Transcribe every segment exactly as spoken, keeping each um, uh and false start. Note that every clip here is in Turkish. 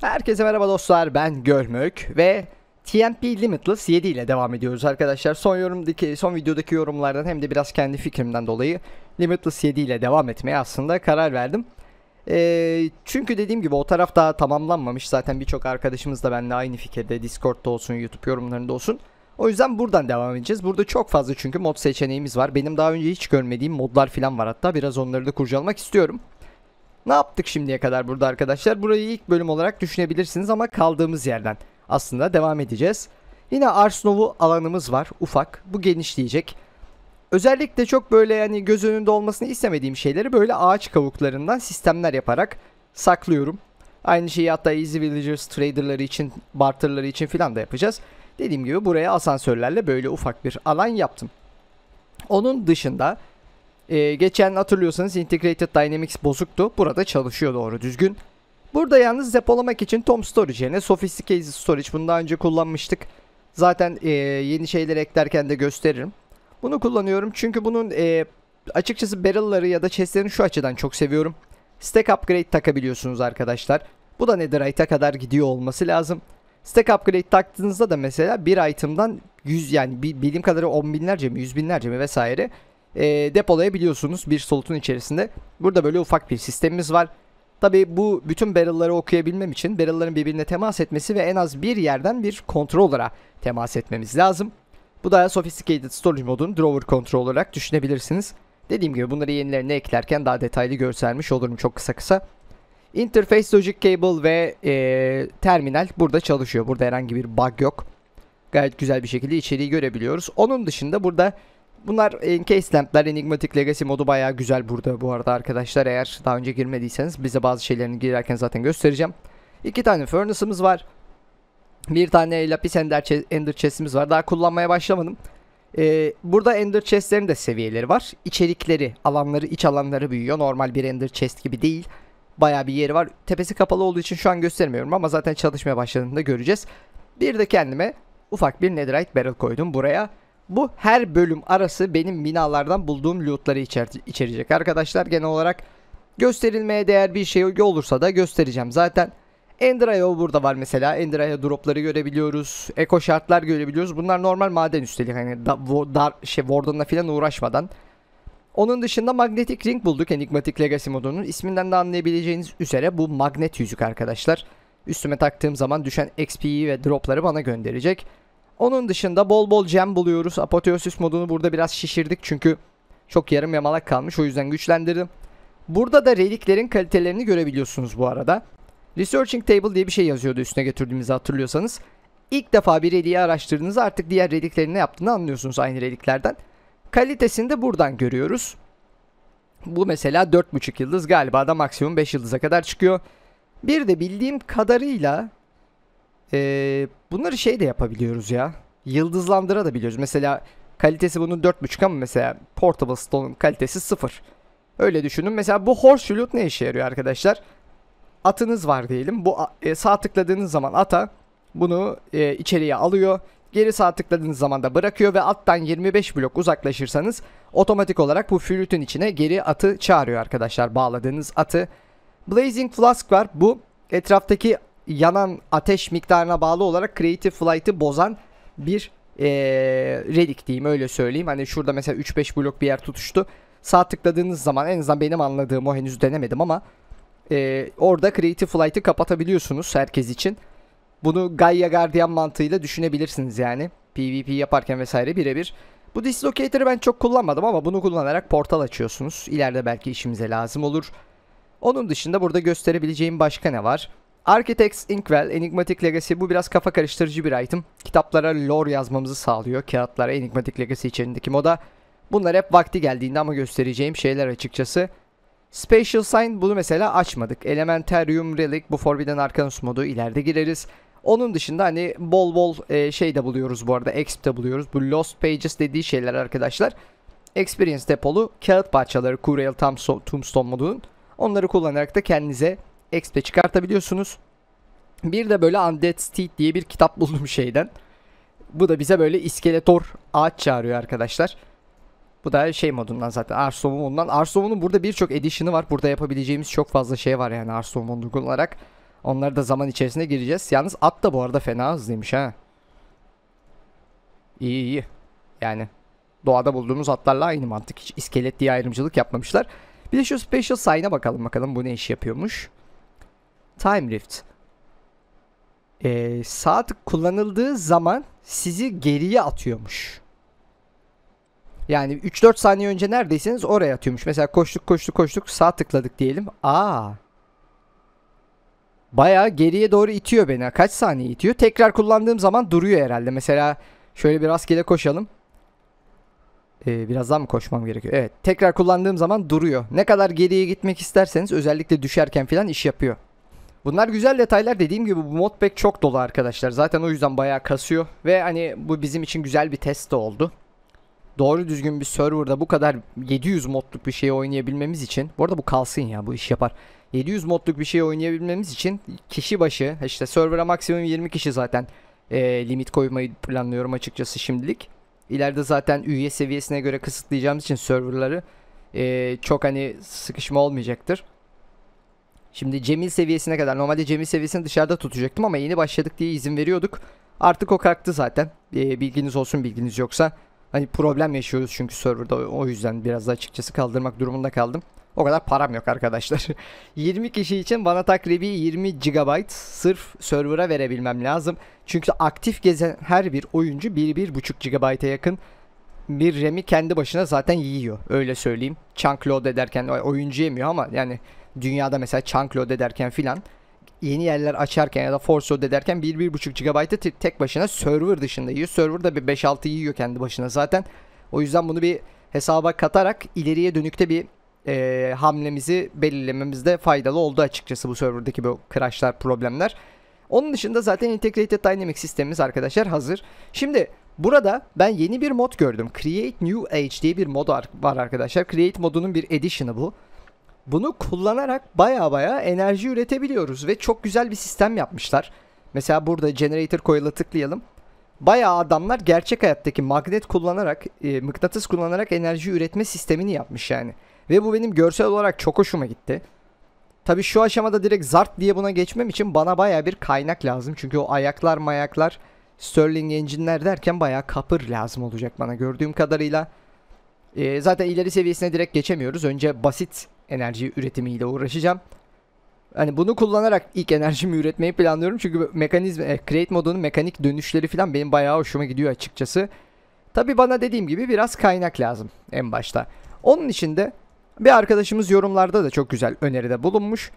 Herkese merhaba dostlar, ben Görmük ve T N P Limitless yedi ile devam ediyoruz arkadaşlar. Son yorumdaki, son videodaki yorumlardan hem de biraz kendi fikrimden dolayı Limitless yedi ile devam etmeye aslında karar verdim. Ee, çünkü dediğim gibi o taraf daha tamamlanmamış. Zaten birçok arkadaşımız da benimle aynı fikirde, Discord'da olsun, YouTube yorumlarında olsun. O yüzden buradan devam edeceğiz. Burada çok fazla çünkü mod seçeneğimiz var. Benim daha önce hiç görmediğim modlar falan var, hatta biraz onları da kurcalamak istiyorum. Ne yaptık şimdiye kadar burada arkadaşlar? Burayı ilk bölüm olarak düşünebilirsiniz ama kaldığımız yerden aslında devam edeceğiz. Yine Ars Nova alanımız var, ufak. Bu genişleyecek. Özellikle çok böyle yani göz önünde olmasını istemediğim şeyleri böyle ağaç kavuklarından sistemler yaparak saklıyorum. Aynı şeyi hatta Easy Villagers traderları için, barterları için filan da yapacağız. Dediğim gibi buraya asansörlerle böyle ufak bir alan yaptım. Onun dışında Ee, geçen hatırlıyorsanız Integrated Dynamics bozuktu. Burada çalışıyor doğru düzgün. Burada yalnız depolamak için Tom Storage yerine Sophisticated Storage. Bunu daha önce kullanmıştık. Zaten e, yeni şeyler eklerken de gösteririm. Bunu kullanıyorum çünkü bunun e, açıkçası barrel'ları ya da chest'lerini şu açıdan çok seviyorum. Stack Upgrade takabiliyorsunuz arkadaşlar. Bu da Netherite'a kadar gidiyor olması lazım. Stack Upgrade taktığınızda da mesela bir item'dan yüz, yani bildiğim kadarıyla on binlerce mi yüz binlerce mi vesaire E, depolayabiliyorsunuz bir slotun içerisinde. Burada böyle ufak bir sistemimiz var. Tabi bu bütün barrel'ları okuyabilmem için barrel'ların birbirine temas etmesi ve en az bir yerden bir controller'a temas etmemiz lazım. Bu da Sophisticated Storage modun drawer control olarak düşünebilirsiniz. Dediğim gibi bunları yenilerine eklerken daha detaylı göstermiş olurum çok kısa kısa. Interface Logic Cable ve e, terminal burada çalışıyor. Burada herhangi bir bug yok. Gayet güzel bir şekilde içeriği görebiliyoruz. Onun dışında burada bunlar Encased Lamp'ler, Enigmatic Legacy modu bayağı güzel burada bu arada arkadaşlar. Eğer daha önce girmediyseniz bize bazı şeylerini girerken zaten göstereceğim. İki tane Furnace'ımız var. Bir tane Lapis Ender, Ender Chest'imiz var. Daha kullanmaya başlamadım. Ee, burada Ender Chest'lerin de seviyeleri var. İçerikleri, alanları, iç alanları büyüyor. Normal bir Ender Chest gibi değil. Bayağı bir yeri var. Tepesi kapalı olduğu için şu an göstermiyorum ama zaten çalışmaya başladığında göreceğiz. Bir de kendime ufak bir Netherite Barrel koydum buraya. Bu her bölüm arası benim binalardan bulduğum lootları içer içerecek arkadaşlar. Genel olarak gösterilmeye değer bir şey olursa da göstereceğim. Zaten Ender Eye burada var mesela. Ender Eye dropları görebiliyoruz. Eko şartlar görebiliyoruz. Bunlar normal maden üstelik. Hani da, dar, şey, Warden'la falan uğraşmadan. Onun dışında Magnetic Ring bulduk. Enigmatic Legacy modunun. İsminden de anlayabileceğiniz üzere bu magnet yüzük arkadaşlar. Üstüme taktığım zaman düşen X P'yi ve dropları bana gönderecek. Onun dışında bol bol gem buluyoruz. Apoteosis modunu burada biraz şişirdik çünkü çok yarım yamalak kalmış, o yüzden güçlendirdim. Burada da reliklerin kalitelerini görebiliyorsunuz bu arada. Researching Table diye bir şey yazıyordu üstüne götürdüğümüzde hatırlıyorsanız. İlk defa bir reliği araştırdığınızda artık diğer reliklerin ne yaptığını anlıyorsunuz aynı reliklerden. Kalitesini de buradan görüyoruz. Bu mesela dört buçuk yıldız, galiba da maksimum beş yıldıza kadar çıkıyor. Bir de bildiğim kadarıyla Ee, bunları şey de yapabiliyoruz ya. Yıldızlandırabiliyoruz. Mesela kalitesi bunun dört buçuk ama mesela Portable Stone'un kalitesi sıfır. Öyle düşünün. Mesela bu Horseshoe Loot ne işe yarıyor arkadaşlar? Atınız var diyelim. Bu e, sağ tıkladığınız zaman ata bunu e, içeriye alıyor. Geri sağ tıkladığınız zaman da bırakıyor ve attan yirmi beş blok uzaklaşırsanız otomatik olarak bu flütün içine geri atı çağırıyor arkadaşlar. Bağladığınız atı. Blazing Flask var. Bu etraftaki yanan ateş miktarına bağlı olarak Creative Flight'ı bozan bir ee, relik diyeyim, öyle söyleyeyim. Hani şurada mesela üç beş blok bir yer tutuştu. Sağ tıkladığınız zaman, en azından benim anladığım o, henüz denemedim ama ee, orada Creative Flight'ı kapatabiliyorsunuz herkes için. Bunu Gaia Guardian mantığıyla düşünebilirsiniz yani. PvP yaparken vesaire birebir. Bu Dislocator'ı ben çok kullanmadım ama bunu kullanarak portal açıyorsunuz. İleride belki işimize lazım olur. Onun dışında burada gösterebileceğim başka ne var? Architects Inkwell, Enigmatic Legacy, bu biraz kafa karıştırıcı bir item. Kitaplara lore yazmamızı sağlıyor. Kağıtlara Enigmatic Legacy içerisindeki moda. Bunlar hep vakti geldiğinde ama göstereceğim şeyler açıkçası. Spatial Sign, bunu mesela açmadık. Elementarium Relic, bu Forbidden Arcanus modu, ileride gireriz. Onun dışında hani bol bol e, şey de buluyoruz bu arada. Exp de buluyoruz. Bu Lost Pages dediği şeyler arkadaşlar. Experience depolu kağıt parçaları, Curiel Tombstone modunun. Onları kullanarak da kendinize X P çıkartabiliyorsunuz. Bir de böyle Undead Steed diye bir kitap buldum şeyden. Bu da bize böyle iskeletor ağaç çağırıyor arkadaşlar. Bu da şey modundan zaten, Ars Nova'ndan. Ars Nova'nın burada birçok edition'ı var. Burada yapabileceğimiz çok fazla şey var yani Ars Nova'nı kullanarak. Onları da zaman içerisinde gireceğiz. Yalnız at da bu arada fena hızlıymış ha. İyi iyi. Yani doğada bulduğumuz atlarla aynı mantık. Hiç iskelet diye ayrımcılık yapmamışlar. Bir de şu special sign'a bakalım bakalım bu ne iş yapıyormuş. Time Rift. Ee, saat kullanıldığı zaman sizi geriye atıyormuş. Yani üç dört saniye önce neredeyseniz oraya atıyormuş. Mesela koştuk koştuk koştuk sağ tıkladık diyelim. Aa. Bayağı geriye doğru itiyor beni. Kaç saniye itiyor? Tekrar kullandığım zaman duruyor herhalde. Mesela şöyle bir rastgele koşalım. Ee, biraz daha mı koşmam gerekiyor? Evet. Tekrar kullandığım zaman duruyor. Ne kadar geriye gitmek isterseniz özellikle düşerken falan iş yapıyor. Bunlar güzel detaylar. Dediğim gibi bu modpack çok dolu arkadaşlar. Zaten o yüzden bayağı kasıyor. Ve hani bu bizim için güzel bir test de oldu. Doğru düzgün bir serverda bu kadar yedi yüz modluk bir şey oynayabilmemiz için. Bu arada bu kalsın ya, bu iş yapar. yedi yüz modluk bir şey oynayabilmemiz için kişi başı işte server'a maksimum yirmi kişi zaten e, limit koymayı planlıyorum açıkçası şimdilik. İleride zaten üye seviyesine göre kısıtlayacağımız için serverları e, çok hani sıkışma olmayacaktır. Şimdi Cemil seviyesine kadar, normalde Cemil seviyesini dışarıda tutacaktım ama yeni başladık diye izin veriyorduk. Artık o kalktı zaten. E, bilginiz olsun, bilginiz yoksa. Hani problem yaşıyoruz çünkü serverda, o yüzden biraz da açıkçası kaldırmak durumunda kaldım. O kadar param yok arkadaşlar. yirmi kişi için bana takribi yirmi gigabayt sırf server'a verebilmem lazım. Çünkü aktif gezen her bir oyuncu bir bir buçuk gigabayta yakın bir RAM'i kendi başına zaten yiyor. Öyle söyleyeyim. Chunk load ederken oyuncu yemiyor ama yani dünyada mesela chunk load ederken filan, yeni yerler açarken ya da force load ederken bir bir buçuk gigabaytı tek başına server dışında yiyor. Server da bir beş altı yiyor kendi başına zaten. O yüzden bunu bir hesaba katarak ileriye dönükte bir e, hamlemizi belirlememizde faydalı oldu açıkçası bu serverdaki bu crashlar, problemler. Onun dışında zaten Integrated Dynamics sistemimiz arkadaşlar hazır. Şimdi burada ben yeni bir mod gördüm. Create New Age diye bir mod var arkadaşlar. Create modunun bir edition'ı bu. Bunu kullanarak baya baya enerji üretebiliyoruz ve çok güzel bir sistem yapmışlar. Mesela burada Generator Coil'a tıklayalım. Bayağı adamlar gerçek hayattaki magnet kullanarak, e, mıknatıs kullanarak enerji üretme sistemini yapmış yani. Ve bu benim görsel olarak çok hoşuma gitti. Tabi şu aşamada direkt zart diye buna geçmem için bana baya bir kaynak lazım. Çünkü o ayaklar mayaklar, Stirling engine'ler derken baya kapır lazım olacak bana gördüğüm kadarıyla. E, zaten ileri seviyesine direkt geçemiyoruz. Önce basit enerji üretimiyle uğraşacağım. Hani bunu kullanarak ilk enerjimi üretmeyi planlıyorum. Çünkü mekanizm, e, create modunun mekanik dönüşleri falan benim bayağı hoşuma gidiyor açıkçası. Tabi bana dediğim gibi biraz kaynak lazım en başta. Onun için de bir arkadaşımız yorumlarda da çok güzel öneride bulunmuş.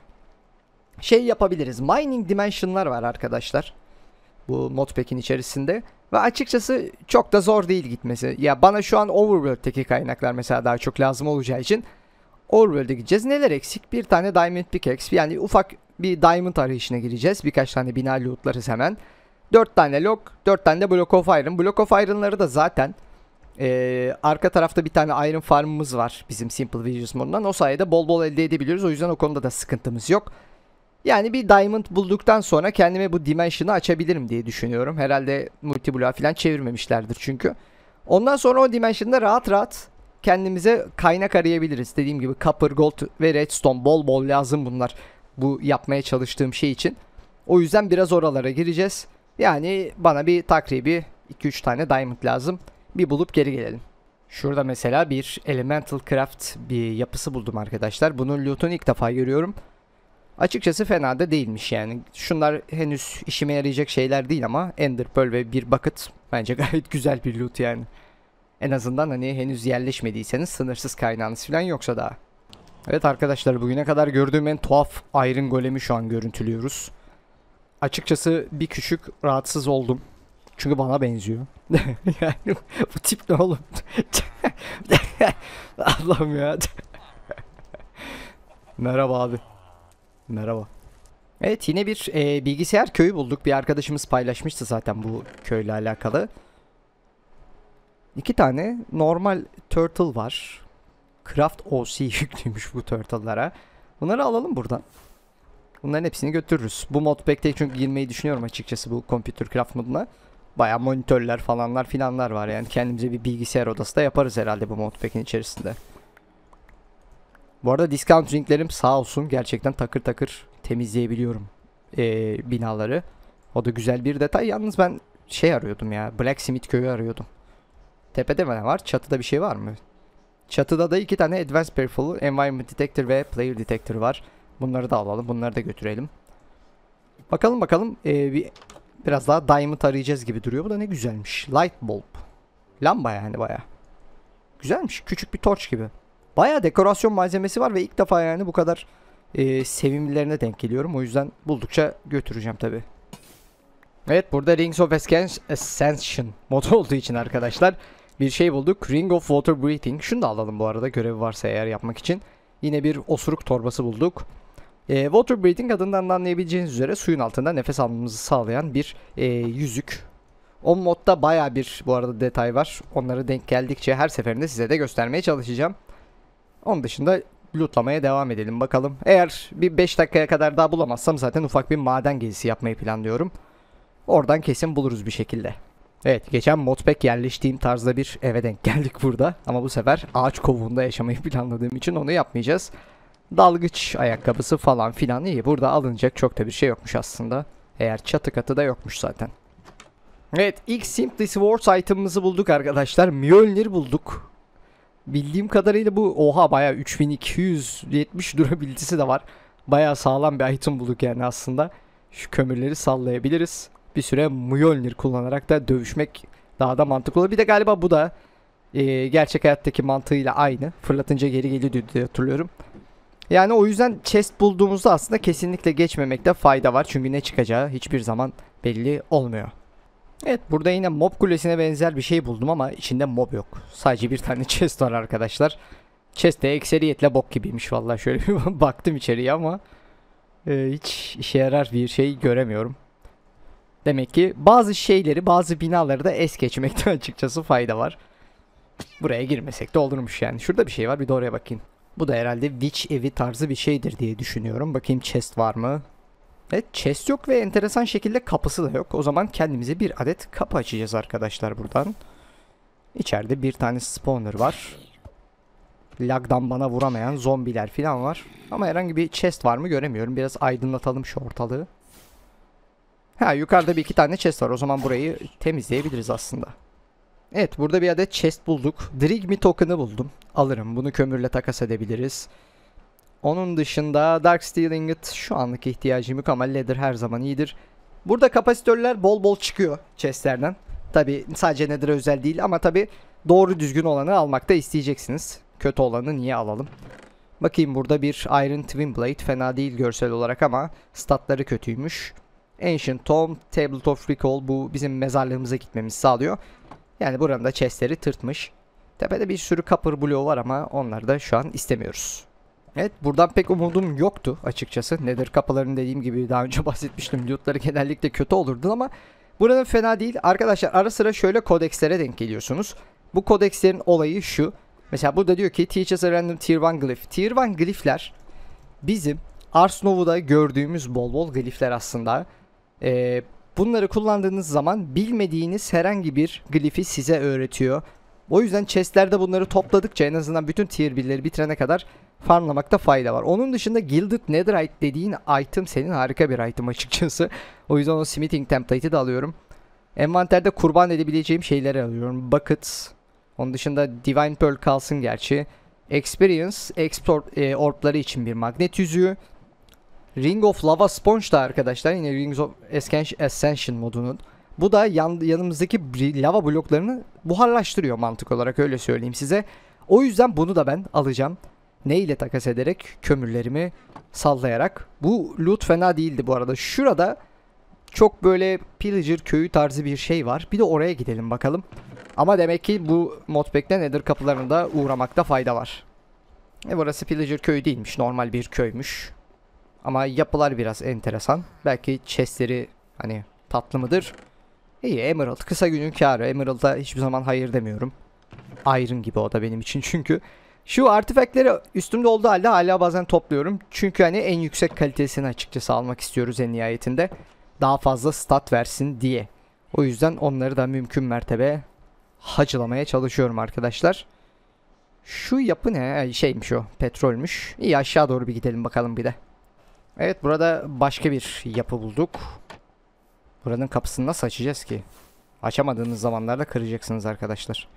Şey yapabiliriz. Mining Dimension'lar var arkadaşlar. Bu modpack'in içerisinde. Ve açıkçası çok da zor değil gitmesi. Ya bana şu an Overworld'teki kaynaklar mesela daha çok lazım olacağı için Overworld'e gideceğiz. Neler eksik? Bir tane Diamond Pickaxe. Yani ufak bir Diamond arayışına gireceğiz. Birkaç tane bina lootlarız hemen. dört tane log, dört tane de Block of Iron. Block of Iron'ları da zaten ee, arka tarafta bir tane Iron Farm'ımız var. Bizim Simple Visuals modundan. O sayede bol bol elde edebiliyoruz. O yüzden o konuda da sıkıntımız yok. Yani bir Diamond bulduktan sonra kendime bu Dimension'ı açabilirim diye düşünüyorum. Herhalde multibloğa falan çevirmemişlerdir çünkü. Ondan sonra o Dimension'da rahat rahat kendimize kaynak arayabiliriz. Dediğim gibi Copper, Gold ve Redstone bol bol lazım bunlar. Bu yapmaya çalıştığım şey için. O yüzden biraz oralara gireceğiz. Yani bana bir takribi iki üç tane Diamond lazım. Bir bulup geri gelelim. Şurada mesela bir Elemental Craft bir yapısı buldum arkadaşlar. Bunun loot'unu ilk defa görüyorum. Açıkçası fena da değilmiş yani. Şunlar henüz işime yarayacak şeyler değil ama Ender Pearl ve bir bucket bence gayet güzel bir loot yani. En azından hani henüz yerleşmediyseniz, sınırsız kaynağınız falan yoksa daha. Evet arkadaşlar, bugüne kadar gördüğüm en tuhaf Iron Golem'i şu an görüntülüyoruz. Açıkçası bir küçük rahatsız oldum. Çünkü bana benziyor. Yani bu tip ne oğlum? Allah'ım ya. Merhaba abi. Merhaba. Evet, yine bir e, bilgisayar köyü bulduk. Bir arkadaşımız paylaşmıştı zaten bu köyle alakalı. İki tane normal turtle var. Craft O C yüklüymüş bu turtle'lara. Bunları alalım buradan. Bunların hepsini götürürüz. Bu modpack'te çünkü girmeyi düşünüyorum açıkçası bu Computer Craft moduna. Bayağı monitörler falanlar filanlar var yani. Kendimize bir bilgisayar odası da yaparız herhalde bu modpack'in içerisinde. Bu arada discount ringlerim sağ olsun gerçekten takır takır temizleyebiliyorum. e, binaları. O da güzel bir detay. Yalnız ben şey arıyordum ya. Blacksmith köyü arıyordum. Tepede mi ne var? Çatıda bir şey var mı? Çatıda da iki tane Advanced Peripheral, Environment Detector ve Player Detector var. Bunları da alalım. Bunları da götürelim. Bakalım bakalım. Ee, bir, biraz daha Diamond arayacağız gibi duruyor. Bu da ne güzelmiş. Light Bulb. Lamba yani baya. Güzelmiş. Küçük bir torç gibi. Baya dekorasyon malzemesi var ve ilk defa yani bu kadar e, sevimlilerine denk geliyorum. O yüzden buldukça götüreceğim tabi. Evet, burada Rings of Ascension modu olduğu için arkadaşlar bir şey bulduk. Ring of Water Breathing. Şunu da alalım bu arada, görevi varsa eğer yapmak için. Yine bir osuruk torbası bulduk. E, Water Breathing adından da anlayabileceğiniz üzere suyun altında nefes almamızı sağlayan bir e, yüzük. O modda baya bir bu arada detay var. Onları denk geldikçe her seferinde size de göstermeye çalışacağım. Onun dışında lootlamaya devam edelim bakalım. Eğer bir beş dakikaya kadar daha bulamazsam zaten ufak bir maden gezisi yapmayı planlıyorum. Oradan kesin buluruz bir şekilde. Evet, geçen modpack yerleştiğim tarzda bir eve denk geldik burada. Ama bu sefer ağaç kovuğunda yaşamayı planladığım için onu yapmayacağız. Dalgıç ayakkabısı falan filan iyi. Burada alınacak çok da bir şey yokmuş aslında. Eğer çatı katı da yokmuş zaten. Evet, ilk Simply Swords item'ımızı bulduk arkadaşlar. Mjolnir bulduk. Bildiğim kadarıyla bu oha bayağı üç bin iki yüz yetmiş durabilitesi de var. Bayağı sağlam bir item bulduk yani aslında. Şu kömürleri sallayabiliriz. Bir süre Mjolnir kullanarak da dövüşmek daha da mantıklı olur. Bir de galiba bu da e, gerçek hayattaki mantığıyla aynı. Fırlatınca geri geliyor diye hatırlıyorum. Yani o yüzden chest bulduğumuzda aslında kesinlikle geçmemekte fayda var. Çünkü ne çıkacağı hiçbir zaman belli olmuyor. Evet, burada yine mob kulesine benzer bir şey buldum ama içinde mob yok. Sadece bir tane chest var arkadaşlar. Chest de ekseriyetle bok gibiymiş vallahi, şöyle bir baktım içeriye ama e, hiç işe yarar bir şey göremiyorum. Demek ki bazı şeyleri, bazı binaları da es geçmekte açıkçası fayda var. Buraya girmesek de olurmuş yani. Şurada bir şey var, bir de oraya bakayım. Bu da herhalde witch evi tarzı bir şeydir diye düşünüyorum. Bakayım chest var mı? Evet, chest yok ve enteresan şekilde kapısı da yok. O zaman kendimize bir adet kapı açacağız arkadaşlar buradan. İçeride bir tane spawner var. Lagdan bana vuramayan zombiler falan var. Ama herhangi bir chest var mı göremiyorum. Biraz aydınlatalım şu ortalığı. Ha, yukarıda bir iki tane chest var. O zaman burayı temizleyebiliriz aslında. Evet, burada bir adet chest bulduk. Drigme token'ı buldum. Alırım. Bunu kömürle takas edebiliriz. Onun dışında Dark Steel Ingot şu anlık ihtiyacım yok ama Leather her zaman iyidir. Burada kapasitörler bol bol çıkıyor chestlerden. Tabi sadece Nether'a özel değil ama tabi doğru düzgün olanı almakta isteyeceksiniz. Kötü olanı niye alalım? Bakayım, burada bir Iron Twin Blade fena değil görsel olarak ama statları kötüymüş. Ancient Tomb, Tablet of Recall, bu bizim mezarlığımıza gitmemizi sağlıyor. Yani buranın da chestleri tırtmış. Tepede bir sürü copper bloğu var ama onları da şu an istemiyoruz. Evet, buradan pek umudum yoktu açıkçası. Nether kapılarının dediğim gibi daha önce bahsetmiştim. Lootları genellikle kötü olurdu ama buranın fena değil. Arkadaşlar ara sıra şöyle kodekslere denk geliyorsunuz. Bu kodekslerin olayı şu. Mesela burada diyor ki Teach us a random tier one glyph. Tier one glyphler bizim Ars Nova'da gördüğümüz bol bol glyphler aslında. Ee, bunları kullandığınız zaman bilmediğiniz herhangi bir glyph'i size öğretiyor. O yüzden chestlerde bunları topladıkça en azından bütün tier birleri bitirene kadar farmlamakta fayda var. Onun dışında Gilded Netherite dediğin item senin harika bir item açıkçası. O yüzden o smithing template'i de alıyorum. Envanterde kurban edebileceğim şeyleri alıyorum. Buckets. Onun dışında Divine Pearl kalsın gerçi. Experience, Export e, orbları için bir magnet yüzüğü. Ring of Lava Sponge da arkadaşlar yine Rings of Ascension modunun. Bu da yan, yanımızdaki lava bloklarını buharlaştırıyor mantık olarak, öyle söyleyeyim size. O yüzden bunu da ben alacağım. Ne ile takas ederek? Kömürlerimi sallayarak. Bu loot fena değildi bu arada. Şurada çok böyle pillager köyü tarzı bir şey var. Bir de oraya gidelim bakalım. Ama demek ki bu modpack'te Nether kapılarına da uğramakta fayda var. E burası pillager köyü değilmiş. Normal bir köymüş. Ama yapılar biraz enteresan. Belki chestleri hani tatlı mıdır? İyi, Emerald. Kısa günün kârı. Emerald'a hiçbir zaman hayır demiyorum. Iron gibi o da benim için çünkü. Şu artifactleri üstümde olduğu halde hala bazen topluyorum. Çünkü hani en yüksek kalitesini açıkçası almak istiyoruz en nihayetinde. Daha fazla stat versin diye. O yüzden onları da mümkün mertebe hacılamaya çalışıyorum arkadaşlar. Şu yapı ne? Şeymiş o. Petrolmüş. İyi, aşağı doğru bir gidelim bakalım bir de. Evet, burada başka bir yapı bulduk. Buranın kapısını nasıl açacağız ki? Açamadığınız zamanlarda kıracaksınız arkadaşlar.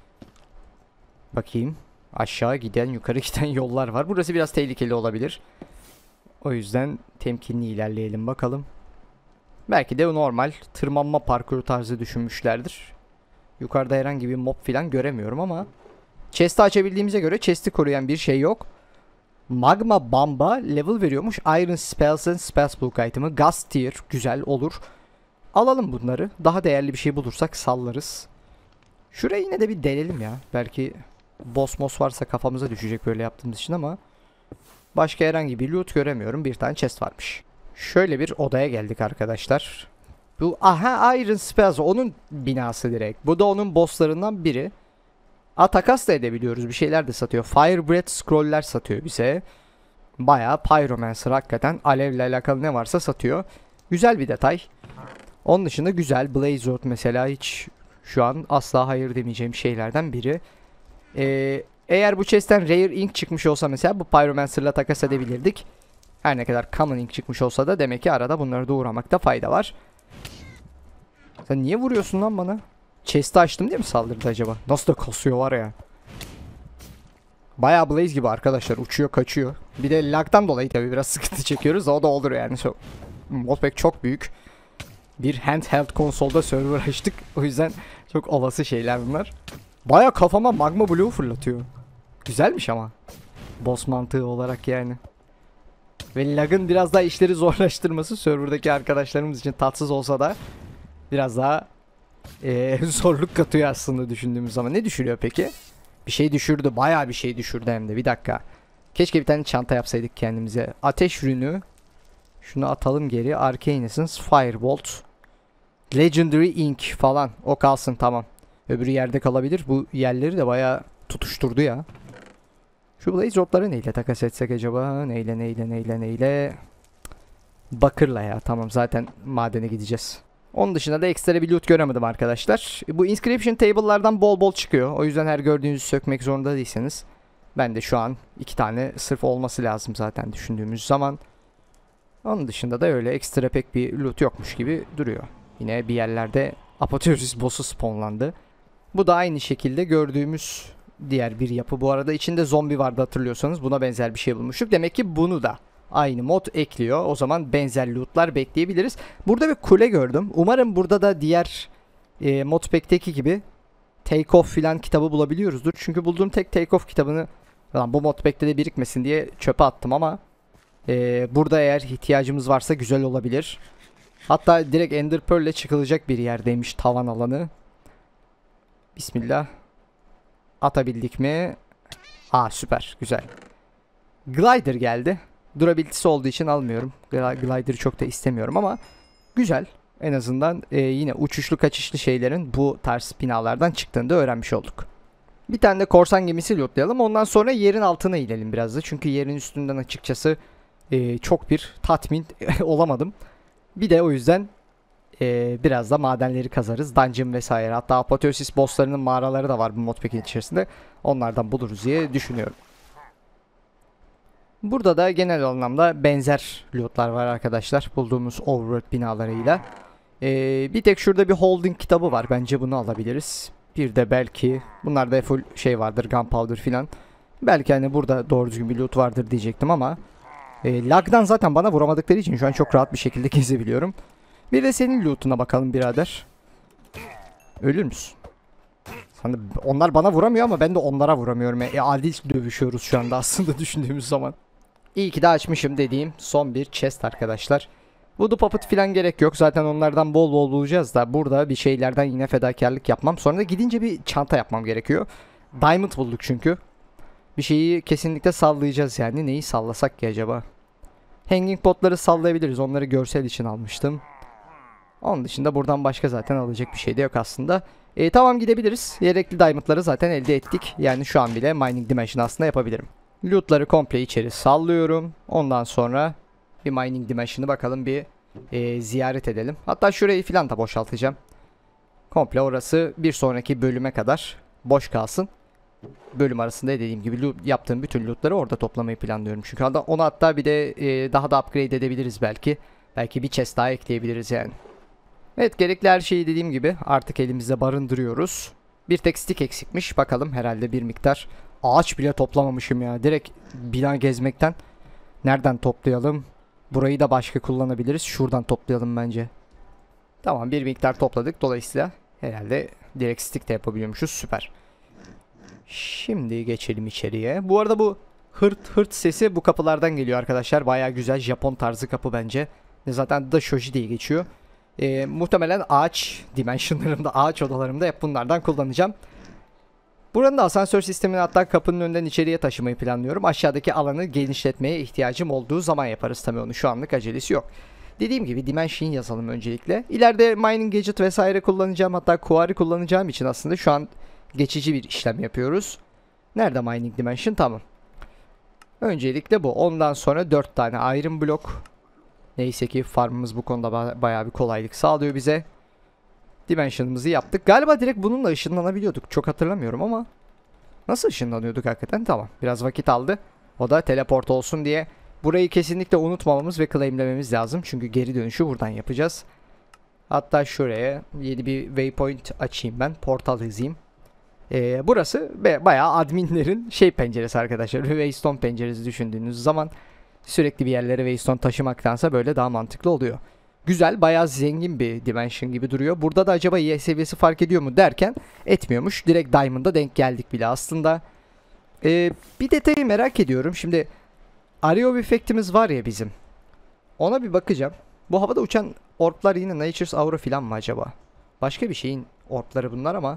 Bakayım. Aşağı giden, yukarı giden yollar var. Burası biraz tehlikeli olabilir. O yüzden temkinli ilerleyelim bakalım. Belki de normal tırmanma parkuru tarzı düşünmüşlerdir. Yukarıda herhangi bir mob falan göremiyorum ama chest'i açabildiğimize göre chest'i koruyan bir şey yok. Magma Bamba level veriyormuş. Iron Spells and Spells Book item'ı. Gust Tier güzel olur. Alalım bunları. Daha değerli bir şey bulursak sallarız. Şurayı yine de bir delelim ya. Belki boss moss varsa kafamıza düşecek böyle yaptığımız için ama başka herhangi bir loot göremiyorum. Bir tane chest varmış. Şöyle bir odaya geldik arkadaşlar. Bu aha Iron Spells onun binası direkt. Bu da onun bosslarından biri. A takas da edebiliyoruz. Bir şeyler de satıyor. Firebreath scroll'ler satıyor bize. Bayağı Pyromancer hakikaten alevle alakalı ne varsa satıyor. Güzel bir detay. Onun dışında güzel. Blaze Sword mesela hiç şu an asla hayır demeyeceğim şeylerden biri. Ee, eğer bu chest'ten Rare Ink çıkmış olsa mesela bu Pyromancer'la takas edebilirdik. Her ne kadar Common Ink çıkmış olsa da demek ki arada bunları da uğramakta fayda var. Sen niye vuruyorsun lan bana? Chest'i açtım diye mi saldırdı acaba? Nasıl da kasıyor var ya. Bayağı Blaze gibi arkadaşlar. Uçuyor kaçıyor. Bir de lag'dan dolayı tabii biraz sıkıntı çekiyoruz. O da olur yani. So, modpack çok büyük. Bir handheld konsolda server açtık. O yüzden çok olası şeyler bunlar. Bayağı kafama magma blue fırlatıyor. Güzelmiş ama. Boss mantığı olarak yani. Ve lag'ın biraz daha işleri zorlaştırması serverdaki arkadaşlarımız için tatsız olsa da biraz daha Ee, zorluk katıyor aslında düşündüğümüz zaman. Ne düşürüyor peki? Bir şey düşürdü. Bayağı bir şey düşürdü hem de. Bir dakika. Keşke bir tane çanta yapsaydık kendimize. Ateş ürünü. Şunu atalım geri. Arcane Essence, Firebolt, Legendary Ink falan. O kalsın, tamam. Öbürü yerde kalabilir. Bu yerleri de bayağı tutuşturdu ya. Şu Blaze Rod'ları neyle takas etsek acaba? Neyle neyle neyle neyle? Bakırla ya. Tamam, zaten madene gideceğiz. Onun dışında da ekstra bir loot göremedim arkadaşlar. Bu inscription table'lardan bol bol çıkıyor. O yüzden her gördüğünüzü sökmek zorunda değilseniz. Ben de şu an iki tane sırf olması lazım zaten düşündüğümüz zaman. Onun dışında da öyle ekstra pek bir loot yokmuş gibi duruyor. Yine bir yerlerde Apotheosis boss'u spawnlandı. Bu da aynı şekilde gördüğümüz diğer bir yapı. Bu arada içinde zombi vardı hatırlıyorsanız. Buna benzer bir şey bulmuştuk. Demek ki bunu da aynı mod ekliyor. O zaman benzer lootlar bekleyebiliriz. Burada bir kule gördüm. Umarım burada da diğer e, modpack'teki gibi Take Off filan kitabı bulabiliyoruzdur. Çünkü bulduğum tek Take Off kitabını lan bu modpack'te de birikmesin diye çöpe attım ama e, burada eğer ihtiyacımız varsa güzel olabilir. Hatta direkt Ender Pearl ile çıkılacak bir yerdeymiş tavan alanı. Bismillah. Atabildik mi? Aa, süper, güzel. Glider geldi. Durability'si olduğu için almıyorum. Glider'ı çok da istemiyorum ama güzel. En azından e, yine uçuşlu kaçışlı şeylerin bu tarz binalardan çıktığını da öğrenmiş olduk. Bir tane de korsan gemisi lootlayalım. Ondan sonra yerin altına inelim biraz da. Çünkü yerin üstünden açıkçası e, çok bir tatmin olamadım. Bir de o yüzden e, biraz da madenleri kazarız. Dungeon vesaire. Hatta Apotheosis bosslarının mağaraları da var bu modpack'in içerisinde. Onlardan buluruz diye düşünüyorum. Burada da genel anlamda benzer lootlar var arkadaşlar. Bulduğumuz overworld binalarıyla. Ee, bir tek şurada bir holding kitabı var. Bence bunu alabiliriz. Bir de belki bunlarda full şey vardır. Gunpowder filan. Belki hani burada doğru düzgün bir loot vardır diyecektim ama e, lag'dan zaten bana vuramadıkları için şu an çok rahat bir şekilde gezebiliyorum. Bir de senin loot'una bakalım birader. Ölür müsün? Hani onlar bana vuramıyor ama ben de onlara vuramıyorum. E, adil dövüşüyoruz şu anda aslında düşündüğümüz zaman. İyi ki de açmışım dediğim son bir chest arkadaşlar. Voodoo Puppet falan gerek yok. Zaten onlardan bol bol bulacağız da burada bir şeylerden yine fedakarlık yapmam. Sonra da gidince bir çanta yapmam gerekiyor. Diamond bulduk çünkü. Bir şeyi kesinlikle sallayacağız yani. Neyi sallasak ki acaba? Hanging potları sallayabiliriz. Onları görsel için almıştım. Onun dışında buradan başka zaten alacak bir şey de yok aslında. E, tamam, gidebiliriz. Gerekli diamondları zaten elde ettik. Yani şu an bile mining dimension aslında yapabilirim. Lootları komple içeri sallıyorum. Ondan sonra bir mining dimension'ı bakalım bir e, ziyaret edelim. Hatta şurayı filan da boşaltacağım. Komple orası bir sonraki bölüme kadar boş kalsın. bölüm arasında dediğim gibi loot, yaptığım bütün lootları orada toplamayı planlıyorum. Çünkü onu hatta bir de e, daha da upgrade edebiliriz belki. Belki bir chest daha ekleyebiliriz yani. Evet, gerekli her şeyi dediğim gibi artık elimizde barındırıyoruz. Bir tek stick eksikmiş. Bakalım, herhalde bir miktar. Ağaç bile toplamamışım ya. Direkt bina gezmekten. Nereden toplayalım? Burayı da başka kullanabiliriz. Şuradan toplayalım bence. Tamam, bir miktar topladık. Dolayısıyla herhalde direkt stick de yapabiliyormuşuz. Süper. Şimdi geçelim içeriye. Bu arada bu hırt hırt sesi bu kapılardan geliyor arkadaşlar. Baya güzel Japon tarzı kapı bence. Zaten da shoji diye geçiyor. Ee, muhtemelen ağaç dimensionlarımda, ağaç odalarımda hep bunlardan kullanacağım. Buranın da asansör sistemini hatta kapının önünden içeriye taşımayı planlıyorum. Aşağıdaki alanı genişletmeye ihtiyacım olduğu zaman yaparız. Tabii onu şu anlık acelesi yok. Dediğim gibi Dimension yazalım öncelikle. İleride mining gadget vesaire kullanacağım. Hatta quarry kullanacağım için aslında şu an geçici bir işlem yapıyoruz. Nerede mining dimension? Tamam. Öncelikle bu. Ondan sonra dört tane iron block. Neyse ki farmımız bu konuda ba bayağı bir kolaylık sağlıyor bize. Dimension'ımızı yaptık. Galiba direkt bununla ışınlanabiliyorduk. Çok hatırlamıyorum ama. Nasıl ışınlanıyorduk hakikaten? Tamam. Biraz vakit aldı. O da teleport olsun diye. Burayı kesinlikle unutmamamız ve claimlememiz lazım. Çünkü geri dönüşü buradan yapacağız. Hatta şuraya yeni bir waypoint açayım ben. Portal yazayım. Ee, burası bayağı adminlerin şey penceresi arkadaşlar. Waystone penceresi düşündüğünüz zaman sürekli bir yerlere Waystone taşımaktansa böyle daha mantıklı oluyor. Güzel, bayağı zengin bir dimension gibi duruyor. Burada da acaba Y seviyesi fark ediyor mu derken etmiyormuş. Direkt Diamond'a denk geldik bile aslında. Ee, bir detayı merak ediyorum. Şimdi Ario efektimiz var ya bizim. Ona bir bakacağım. Bu havada uçan orblar yine Nature's Aura falan mı acaba? Başka bir şeyin orbları bunlar ama